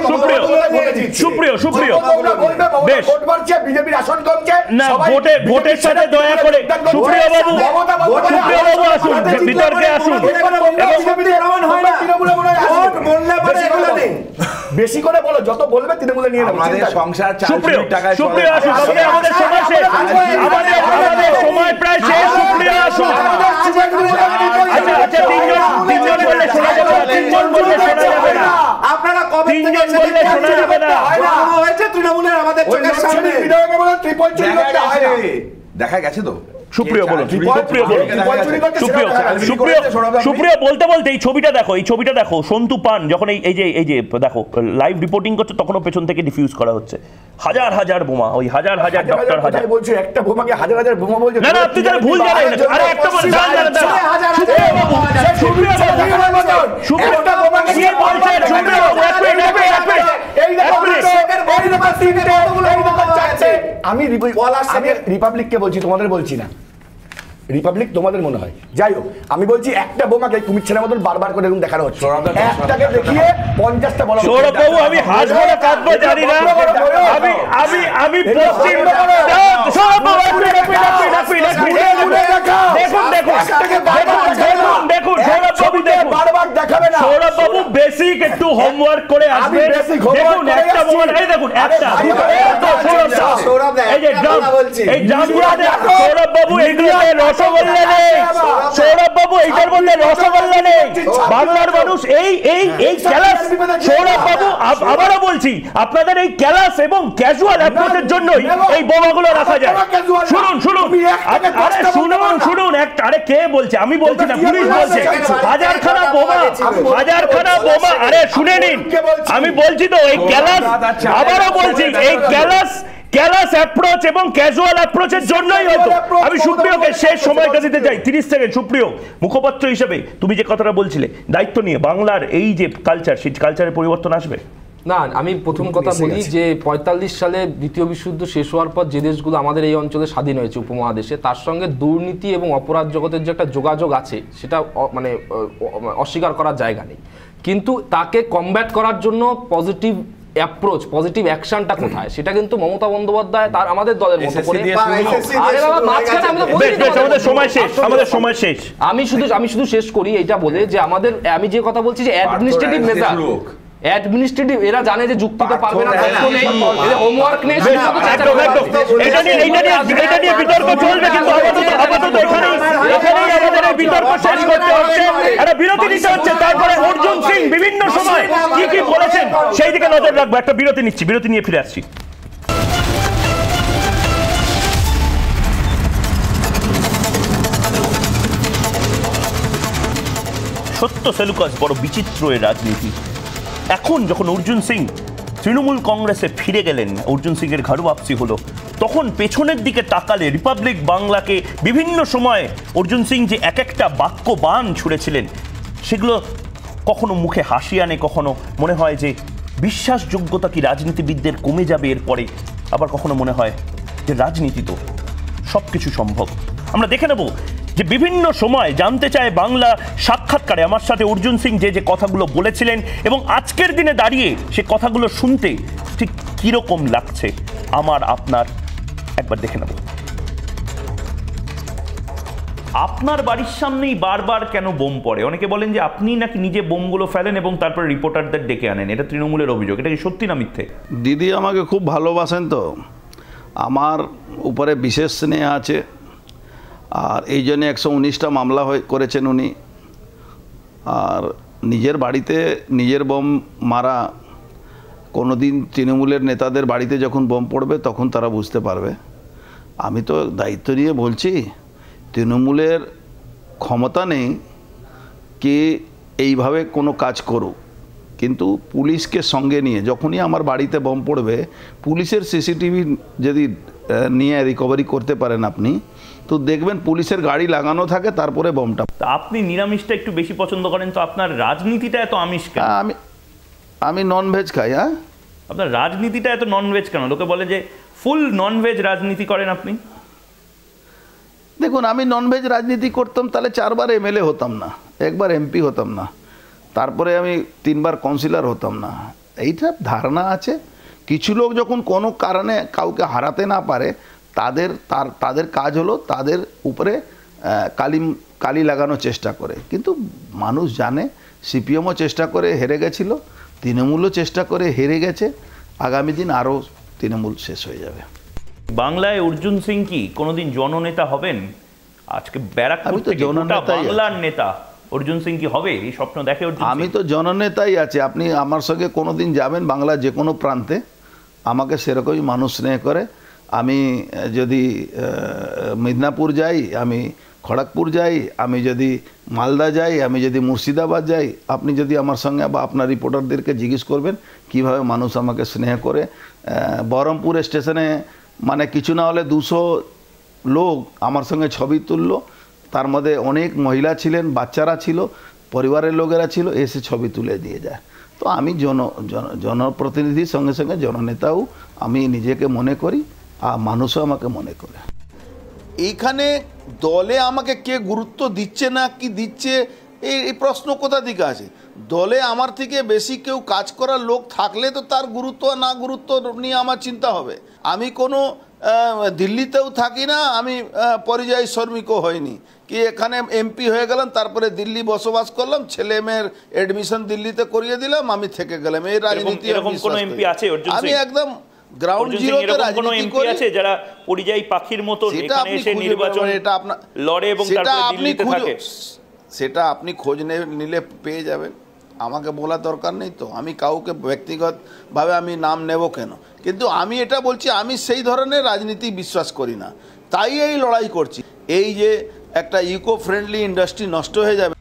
বেশ, বিজেপির আসন কমছে না, ভোটের সাথে দয়া করে সুপ্রিয় বাবু আসুন, বিতর্কে আসুন। বেশি করে বলো, যত বলবে তৃণমূলে নিয়ে নেবো। আমাদের সংসার 4 সুপ্রিয় কোটি টাকায় সুপ্রিয় আসুন, আমাদের সময় শেষ, আমাদের সময় প্রায় শেষ। সুপ্রিয় আসুন। আচ্ছা তিনজন বললে শোনা যাবে না, তিনজন বললে শোনা যাবে না, আপনারা কবে থেকে তিনজন বললে শোনা যাবে না। হয়েছে তৃণমূলের আমাদের চোখের সামনে বিধায়ককে বলেন ট্রিপল চুরি করতে হয় না। দেখা গেছে তো। সুপ্রিয় বলুন, সুপ্রিয় বলতে বলতে এই ছবিটা দেখো, সন্তু পান যখন এই যে দেখো লাইভ রিপোর্টিং করছে, তখনও পেছন থেকে ডিফিউজ করা হচ্ছে হাজার হাজার বোমা, ওই হাজার হাজার ডক্টর হাজার বলছে, একটা বোমাকে হাজার হাজার বোমা বলছে। না আপনি তাহলে ভুল জানেন। আরে একটা বল আমি রিপাবলিককে বলছি, তোমাদের বলছি না। রিপাবলিক তোমাদের মনে হয়, যাই হোক আমি বলছি একটা বোমাকে কুমির ছেলের মতন বারবার করে এরকম দেখানো হচ্ছে, একটাকে দেখিয়ে 50টা বলা। সৌরভবাবু আমি হাসবো না কাঁদবো জানি না, আমি পশ্চিম দেখুন বারবার দেখাবে না। সৌরভবাবু বেসিক একটু হোমওয়ার্ক করে আসবেন। দেখুন একটা বোমা, এই দেখুন একটা, এই যে এই ড্রামগুলোতে সৌরভবাবু এইগুলোতে রসগোল্লা নেই, সৌরভবাবু এইটার মধ্যে রসগোল্লা নেই। বাংলার মানুষ এই ক্যালাস, সৌরভবাবু আবারও বলছি, আপনাদের এই ক্যালাস এবং ক্যাজুয়াল অ্যাপ্রোচের জন্যই এই বোমাগুলো রাখা যায়। শুনুন আরে কে বলছে? আমি বলছি না, পুলিশ বলছে হাজারখানা বোমা। আরে শুনে নিন, আমি বলছি তো এই ক্যালাস, আবারও বলছি এই ক্যালাস অ্যাপ্রোচ এবং ক্যাজুয়াল অ্যাপ্রোচের জন্যই হতো। আমি সুপ্রিয়কে শেষ সময়টা দিতে চাই, 30 সেকেন্ড। সুপ্রিয়, মুখপাত্র হিসেবে তুমি যে কথাটা বলছিলে দায়িত্ব নিয়ে, বাংলার এই যে কালচার, সেই কালচারের পরিবর্তন আসবে না? আমি প্রথম কথা বলি যে 45 সালে দ্বিতীয় বিশ্বযুদ্ধ শেষ হওয়ার পর যে দেশগুলো আমাদের এই অঞ্চলে স্বাধীন হয়েছে উপমহাদেশে, তার সঙ্গে দুর্নীতি এবং অপরাধ জগতের যে একটা যোগাযোগ আছে, সেটা মানে অস্বীকার করার জায়গা নেই। কিন্তু তাকে কমব্যাট করার জন্য পজিটিভ অ্যাপ্রোচ, পজিটিভ অ্যাকশনটা কোথায়, সেটা কিন্তু মমতা বন্দ্যোপাধ্যায় তার আমাদের দলের মতো করে। আমি শুধু শেষ করি এটা বলে যে আমাদের, আমি যে কথা বলছি যে অ্যাডমিনিস্ট্রেটিভ মেজার, অ্যাডমিনিস্ট্রেটিভ, এরা জানে যে যুক্তিতে পারবে না, হোমওয়ার্ক নেই, এটা নিয়ে বিতর্ক চলবে, কিন্তু আপাতত এখানেই আমাদের এই বিতর্ক শেষ করতে হচ্ছে, একটা বিরতি নিতে হচ্ছে। তারপরে অর্জুন সিং বিভিন্ন সময় কি বলেছেন সেই দিকে নজর রাখবো। একটা বিরতি নিচ্ছি, বিরতি নিয়ে ফিরে আসছি। সত্য সেলুকাস বড় বিচিত্র এর রাজনীতি। এখন যখন অর্জুন সিং তৃণমূল কংগ্রেসে ফিরে গেলেন, অর্জুন সিং এর ঘর ওয়াপসি হলো, তখন পেছনের দিকে তাকালে রিপাবলিক বাংলাকে বিভিন্ন সময় অর্জুন সিং যে এক একটা বাক্য বাণ ছুড়েছিলেন, সেগুলো কখনো মুখে হাসি আনে, কখনো মনে হয় যে বিশ্বাসযোগ্যতা কি রাজনীতিবিদদের কমে যাবে এরপরে, আবার কখনো মনে হয় যে রাজনীতি তো সব কিছু সম্ভব। আমরা দেখে নেব যে বিভিন্ন সময় জানতে চায় বাংলা সাক্ষাৎকারে আমার সাথে অর্জুন সিং যে কথাগুলো বলেছিলেন, এবং আজকের দিনে দাঁড়িয়ে সে কথাগুলো শুনতে ঠিক কিরকম লাগছে আমার আপনার, একবার দেখে নেব। আপনার বাড়ির সামনেই বারবার কেন বোম পড়ে? অনেকে বলেন যে আপনি নাকি নিজে বোমগুলো ফেলেন এবং তারপরে রিপোর্টারদের ডেকে আনেন, এটা তৃণমূলের অভিযোগ, এটা কি সত্যি না মিথ্যে? দিদি আমাকে খুব ভালোবাসেন, তো আমার উপরে বিশেষ স্নেহ আছে, আর এই জন্য 119টা মামলা করেছেন উনি। আর নিজের বাড়িতে নিজের বোম মারা, কোনো দিন তৃণমূলের নেতাদের বাড়িতে যখন বোম পড়বে তখন তারা বুঝতে পারবে। আমি তো দায়িত্ব নিয়ে বলছি, তৃণমূলের ক্ষমতা নেই কি এইভাবে কোনো কাজ করুক, কিন্তু পুলিশকে সঙ্গে নিয়ে যখনই আমার বাড়িতে বোম পড়বে, পুলিশের সিসিটিভি যদি নিয়ে রিকভারি করতে পারেন আপনি, তো দেখবেন পুলিশের গাড়ি লাগানো থাকে, তারপরে বোমটা। আপনি নিরামিষটা একটু বেশি পছন্দ করেন, তো আপনার রাজনীতিটা এত আমিষ কেন? আমি ননভেজ খাই। হ্যাঁ, আপনার রাজনীতিটা এত ননভেজ কেন? লোকে বলে যে ফুল ননভেজ রাজনীতি করেন আপনি। দেখুন, আমি ননভেজ রাজনীতি করতাম তাহলে 4 বার এমএলএ হতাম না, 1 বার এমপি হতাম না, তারপরে আমি 3 বার কাউন্সিলর হতাম না। এইটা ধারণা আছে। কিছু লোক যখন কোনো কারণে কাউকে হারাতে না পারে, তাদের কাজ হলো তাদের উপরে কালি লাগানোর চেষ্টা করে। কিন্তু মানুষ জানে, সিপিএমও চেষ্টা করে হেরে গেছিল, তৃণমূলও চেষ্টা করে হেরে গেছে, আগামী দিন আরও তৃণমূল শেষ হয়ে যাবে। বাংলায় অর্জুন সিং কি কোনোদিন জননেতা হবেন? আজকে ব্যারাকপুর থেকে গোটা বাংলার নেতা অর্জুন সিং কি হবে, এই স্বপ্ন দেখে অর্জুন সিং? আমি তো জননেতাই আছি। আপনি আমার সঙ্গে কোনোদিন যাবেন বাংলার যে কোনো প্রান্তে, আমাকে সেরকমই মানুষ স্নেহ করে। আমি যদি মিদনাপুর যাই, আমি খড়গপুর যাই, আমি যদি মালদা যাই, আমি যদি মুর্শিদাবাদ যাই, আপনি যদি আমার সঙ্গে বা আপনার রিপোর্টারদেরকে জিজ্ঞেস করবেন কিভাবে মানুষ আমাকে স্নেহ করে। বহরমপুর স্টেশনে মানে কিছু না হলে 200 লোক আমার সঙ্গে ছবি তুললো, তার মধ্যে অনেক মহিলা ছিলেন, বাচ্চারা ছিল, পরিবারের লোকেরা ছিল, এসে ছবি তুলে দিয়ে যায়। তো আমি জনপ্রতিনিধির সঙ্গে সঙ্গে জননেতাও আমি নিজেকে মনে করি, আর মানুষও আমাকে মনে করে। এইখানে দলে আমাকে কে গুরুত্ব দিচ্ছে না কি দিচ্ছে, এই প্রশ্ন কোথা থেকে আছে? দলে আমার থেকে বেশি কেউ কাজ করার লোক থাকলে তো তার গুরুত্ব না গুরুত্ব নিয়ে আমার চিন্তা হবে। আমি কোনো দিল্লিতেও থাকি না, আমি পরিযায়ী শ্রমিকও হয়নি কি এখানে এমপি হয়ে গেলাম, তারপরে দিল্লি বসবাস করলাম, ছেলে মেয়ের এডমিশন দিল্লিতে করিয়ে দিলাম, আমি থেকে গেলাম। এই রাজনীতি আমি একদম গ্রাউন্ড জিরোতে রাজনীতি করি। আছে যারা পরিযায়ী পাখির মতো এখানে এসে নির্বাচন লড়ে এবং তারপরে দিল্লিতে থাকে, সেটা আপনি খোঁজ নিলে পেয়ে যাবেন। আমাকে বলা দরকার নেই তো, আমি কাউকে ব্যক্তিগতভাবে আমি নাম নেব কেন? কিন্তু আমি এটা বলছি, আমি সেই ধরনের রাজনীতি বিশ্বাস করি না, তাই এই লড়াই করছি। এই যে একটা ইকো ফ্রেন্ডলি ইন্ডাস্ট্রি নষ্ট হয়ে যাবে।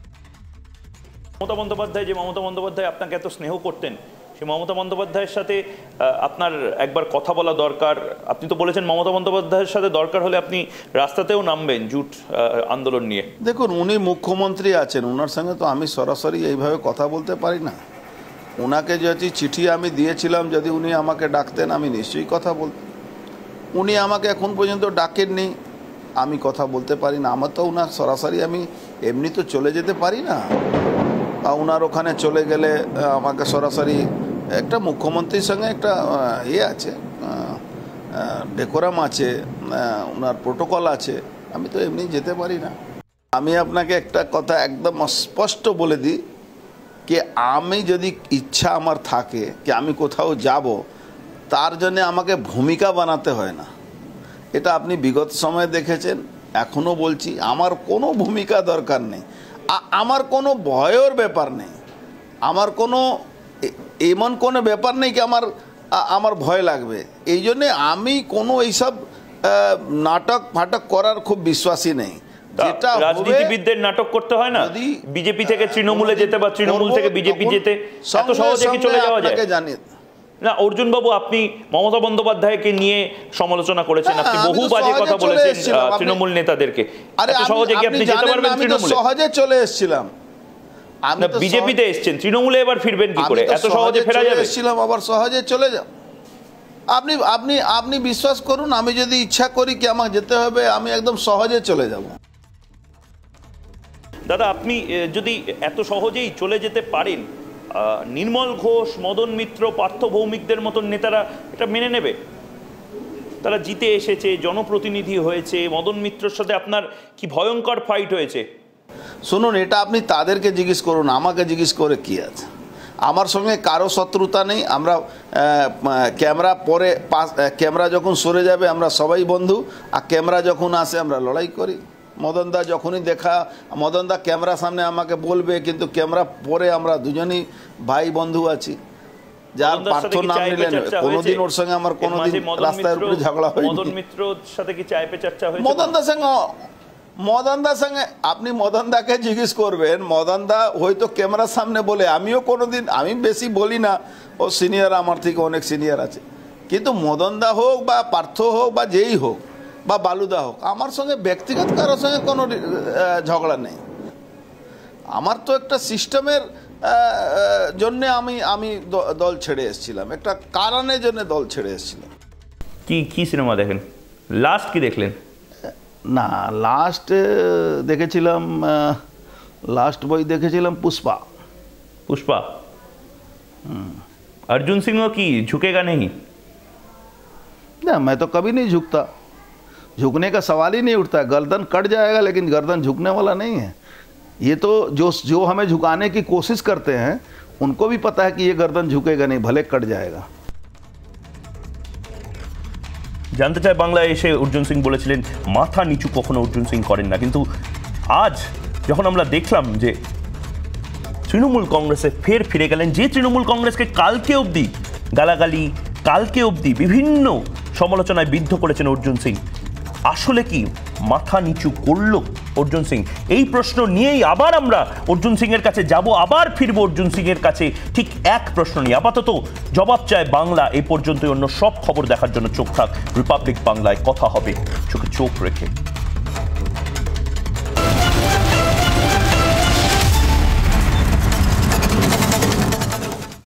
মমতা বন্দ্যোপাধ্যায়, যে মমতা বন্দ্যোপাধ্যায় আপনাকে এত স্নেহ করতেন, সেই মমতা বন্দ্যোপাধ্যায়ের সাথে আপনার একবার কথা বলা দরকার। আপনি তো বলেছেন মমতা বন্দ্যোপাধ্যায়ের সাথে দরকার হলে আপনি রাস্তাতেও নামবেন জুট আন্দোলন নিয়ে। দেখুন, উনি মুখ্যমন্ত্রী আছেন, ওনার সঙ্গে তো আমি সরাসরি এইভাবে কথা বলতে পারি না। ওনাকে যদি চিঠি আমি দিয়েছিলাম, যদি উনি আমাকে ডাকতেন আমি নিশ্চয়ই কথা বলতাম। উনি আমাকে এখন পর্যন্ত ডাকেননি, আমি কথা বলতে পারি না। আমার তো ওনার সরাসরি আমি এমনি তো চলে যেতে পারি না, বা ওনার ওখানে চলে গেলে আমাকে সরাসরি একটা মুখ্যমন্ত্রীর সঙ্গে একটা আছে, ডেকোরাম আছে, ওনার প্রোটোকল আছে, আমি তো এমনি যেতে পারি না। আমি আপনাকে একটা কথা একদম স্পষ্ট বলে দিই कि আমি যদি ইচ্ছা আমার থাকে कि আমি কোথাও যাব, তার জন্য আমাকে ভূমিকা বানাতে হয় না। এটা আপনি বিগত সময়ে দেখেছেন, এখনও বলছি, আমার কোনো ভূমিকা দরকার নেই, আমার কোনো ভয়ের ব্যাপার নেই, আমার কোনো এমন কোনো ব্যাপার নেই কি আমার ভয় লাগবে। এই জন্যে আমি কোনো এইসব নাটক ফাটক করার খুব বিশ্বাসী নেই। যেটা রাজনীতিবিদদের নাটক করতে হয় না, বিজেপি থেকে তৃণমূলে যেতে বা তৃণমূল থেকে বিজেপি যেতে এত সহজে কি চলে যাওয়া যায়? জানি না অর্জুন বাবু, আপনি মমতা বন্দ্যোপাধ্যায়কে নিয়ে সমালোচনা করেছেন, আপনি বহু বাজে কথা বলেছেন তৃণমূল নেতাদেরকে, এত সহজে কি আপনি যেতে পারবেন তৃণমূলে? সহজে চলে এসেছিলাম, আমি বিজেপিতে এসেছেন, তৃণমূলে এবার ফিরবেন কি করে? এত সহজে ফেরা যাবে? এসেছিলাম আবার সহজে চলে যাব। আপনি আপনি আপনি বিশ্বাস করুন, আমি যদি ইচ্ছা করি কি আমাকে যেতে হবে, আমি একদম সহজে চলে যাব। দাদা, আপনি যদি এত সহজেই চলে যেতে পারেন, নির্মল ঘোষ, মদন মিত্র, পার্থ ভৌমিকদের মতন নেতারা এটা মেনে নেবে? তারা জিতে এসেছে, জনপ্রতিনিধি হয়েছে, মদন মিত্রর সাথে আপনার কি ভয়ঙ্কর ফাইট হয়েছে। শুনুন, এটা আপনি তাদেরকে জিজ্ঞেস করুন, আমাকে জিজ্ঞেস করে কি আছে? আমার সঙ্গে কারো শত্রুতা নেই। আমরা ক্যামেরা পরে ক্যামেরা যখন সরে যাবে আমরা সবাই বন্ধু, আর ক্যামেরা যখন আসে আমরা লড়াই করি। মদনদা যখনই মদনদা ক্যামেরার সামনে আমাকে বলবে, কিন্তু ক্যামেরা পরে আমরা দুজনই ভাই বন্ধু আছি। যার পার্থ নাম নিলেন, কোনোদিন ওর সঙ্গে আমার কোনোদিন রাস্তার উপরে ঝগড়া হয়নি। মদন মিত্রর সাথে কি চায় পে চর্চা হয়েছে? মদনদার সঙ্গে আপনি মদনদাকে জিজ্ঞেস করবেন, মদনদা হয়তো ক্যামেরার সামনে বলে, আমিও কোনোদিন, আমি বেশি বলি না, ও সিনিয়র, আমার থেকে অনেক সিনিয়র আছে, কিন্তু মদনদা হোক বা পার্থ হোক বা যেই হোক বা বালুদা হোক, আমার সঙ্গে ব্যক্তিগত কারোর সঙ্গে কোনো ঝগড়া নেই। আমার তো একটা সিস্টেমের জন্যে আমি দল ছেড়ে এসেছিলাম, একটা কারণের জন্য দল ছেড়ে এসেছিলাম। কি সিনেমা দেখেন? লাস্ট কি দেখলেন? না, লাস্ট দেখেছিলাম, লাস্ট বই দেখেছিলাম পুষ্পা। अर्जुन सिंह की झुकेगा नहीं? ना, मैं तो कभी नहीं झुकता, झुकने का सवाल ही नहीं उठता। गर्दन कट जाएगा लेकिन गर्दन झुकने वाला नहीं है। ये तो जो हमें झुकाने की कोशिश करते हैं उनको भी पता है कि ये गर्दन झुकेगा नहीं, भले कट जाएगा। জানতে চাই বাংলায় এসে অর্জুন সিং বলেছিলেন মাথা নিচু কখনো অর্জুন সিং করেন না, কিন্তু আজ যখন আমরা দেখলাম যে তৃণমূল কংগ্রেসে ফের ফিরে গেলেন, যে তৃণমূল কংগ্রেসকে কালকে অবধি গালাগালি, কালকে অবধি বিভিন্ন সমালোচনায় বিদ্ধ করেছেন অর্জুন সিং, আসলে কি মাথা নিচু করল অর্জুন সিং? এই প্রশ্ন নিয়েই আবার আমরা অর্জুন সিং এর কাছে যাব, আবার ফিরবো অর্জুন সিং এর কাছে ঠিক এক প্রশ্ন নিয়ে। আপাতত জবাব চায় বাংলা এই পর্যন্ত, অন্য সব খবর দেখার জন্য চোখ থাক রিপাবলিক বাংলায়। কথা হবে চোখে চোখ রেখে।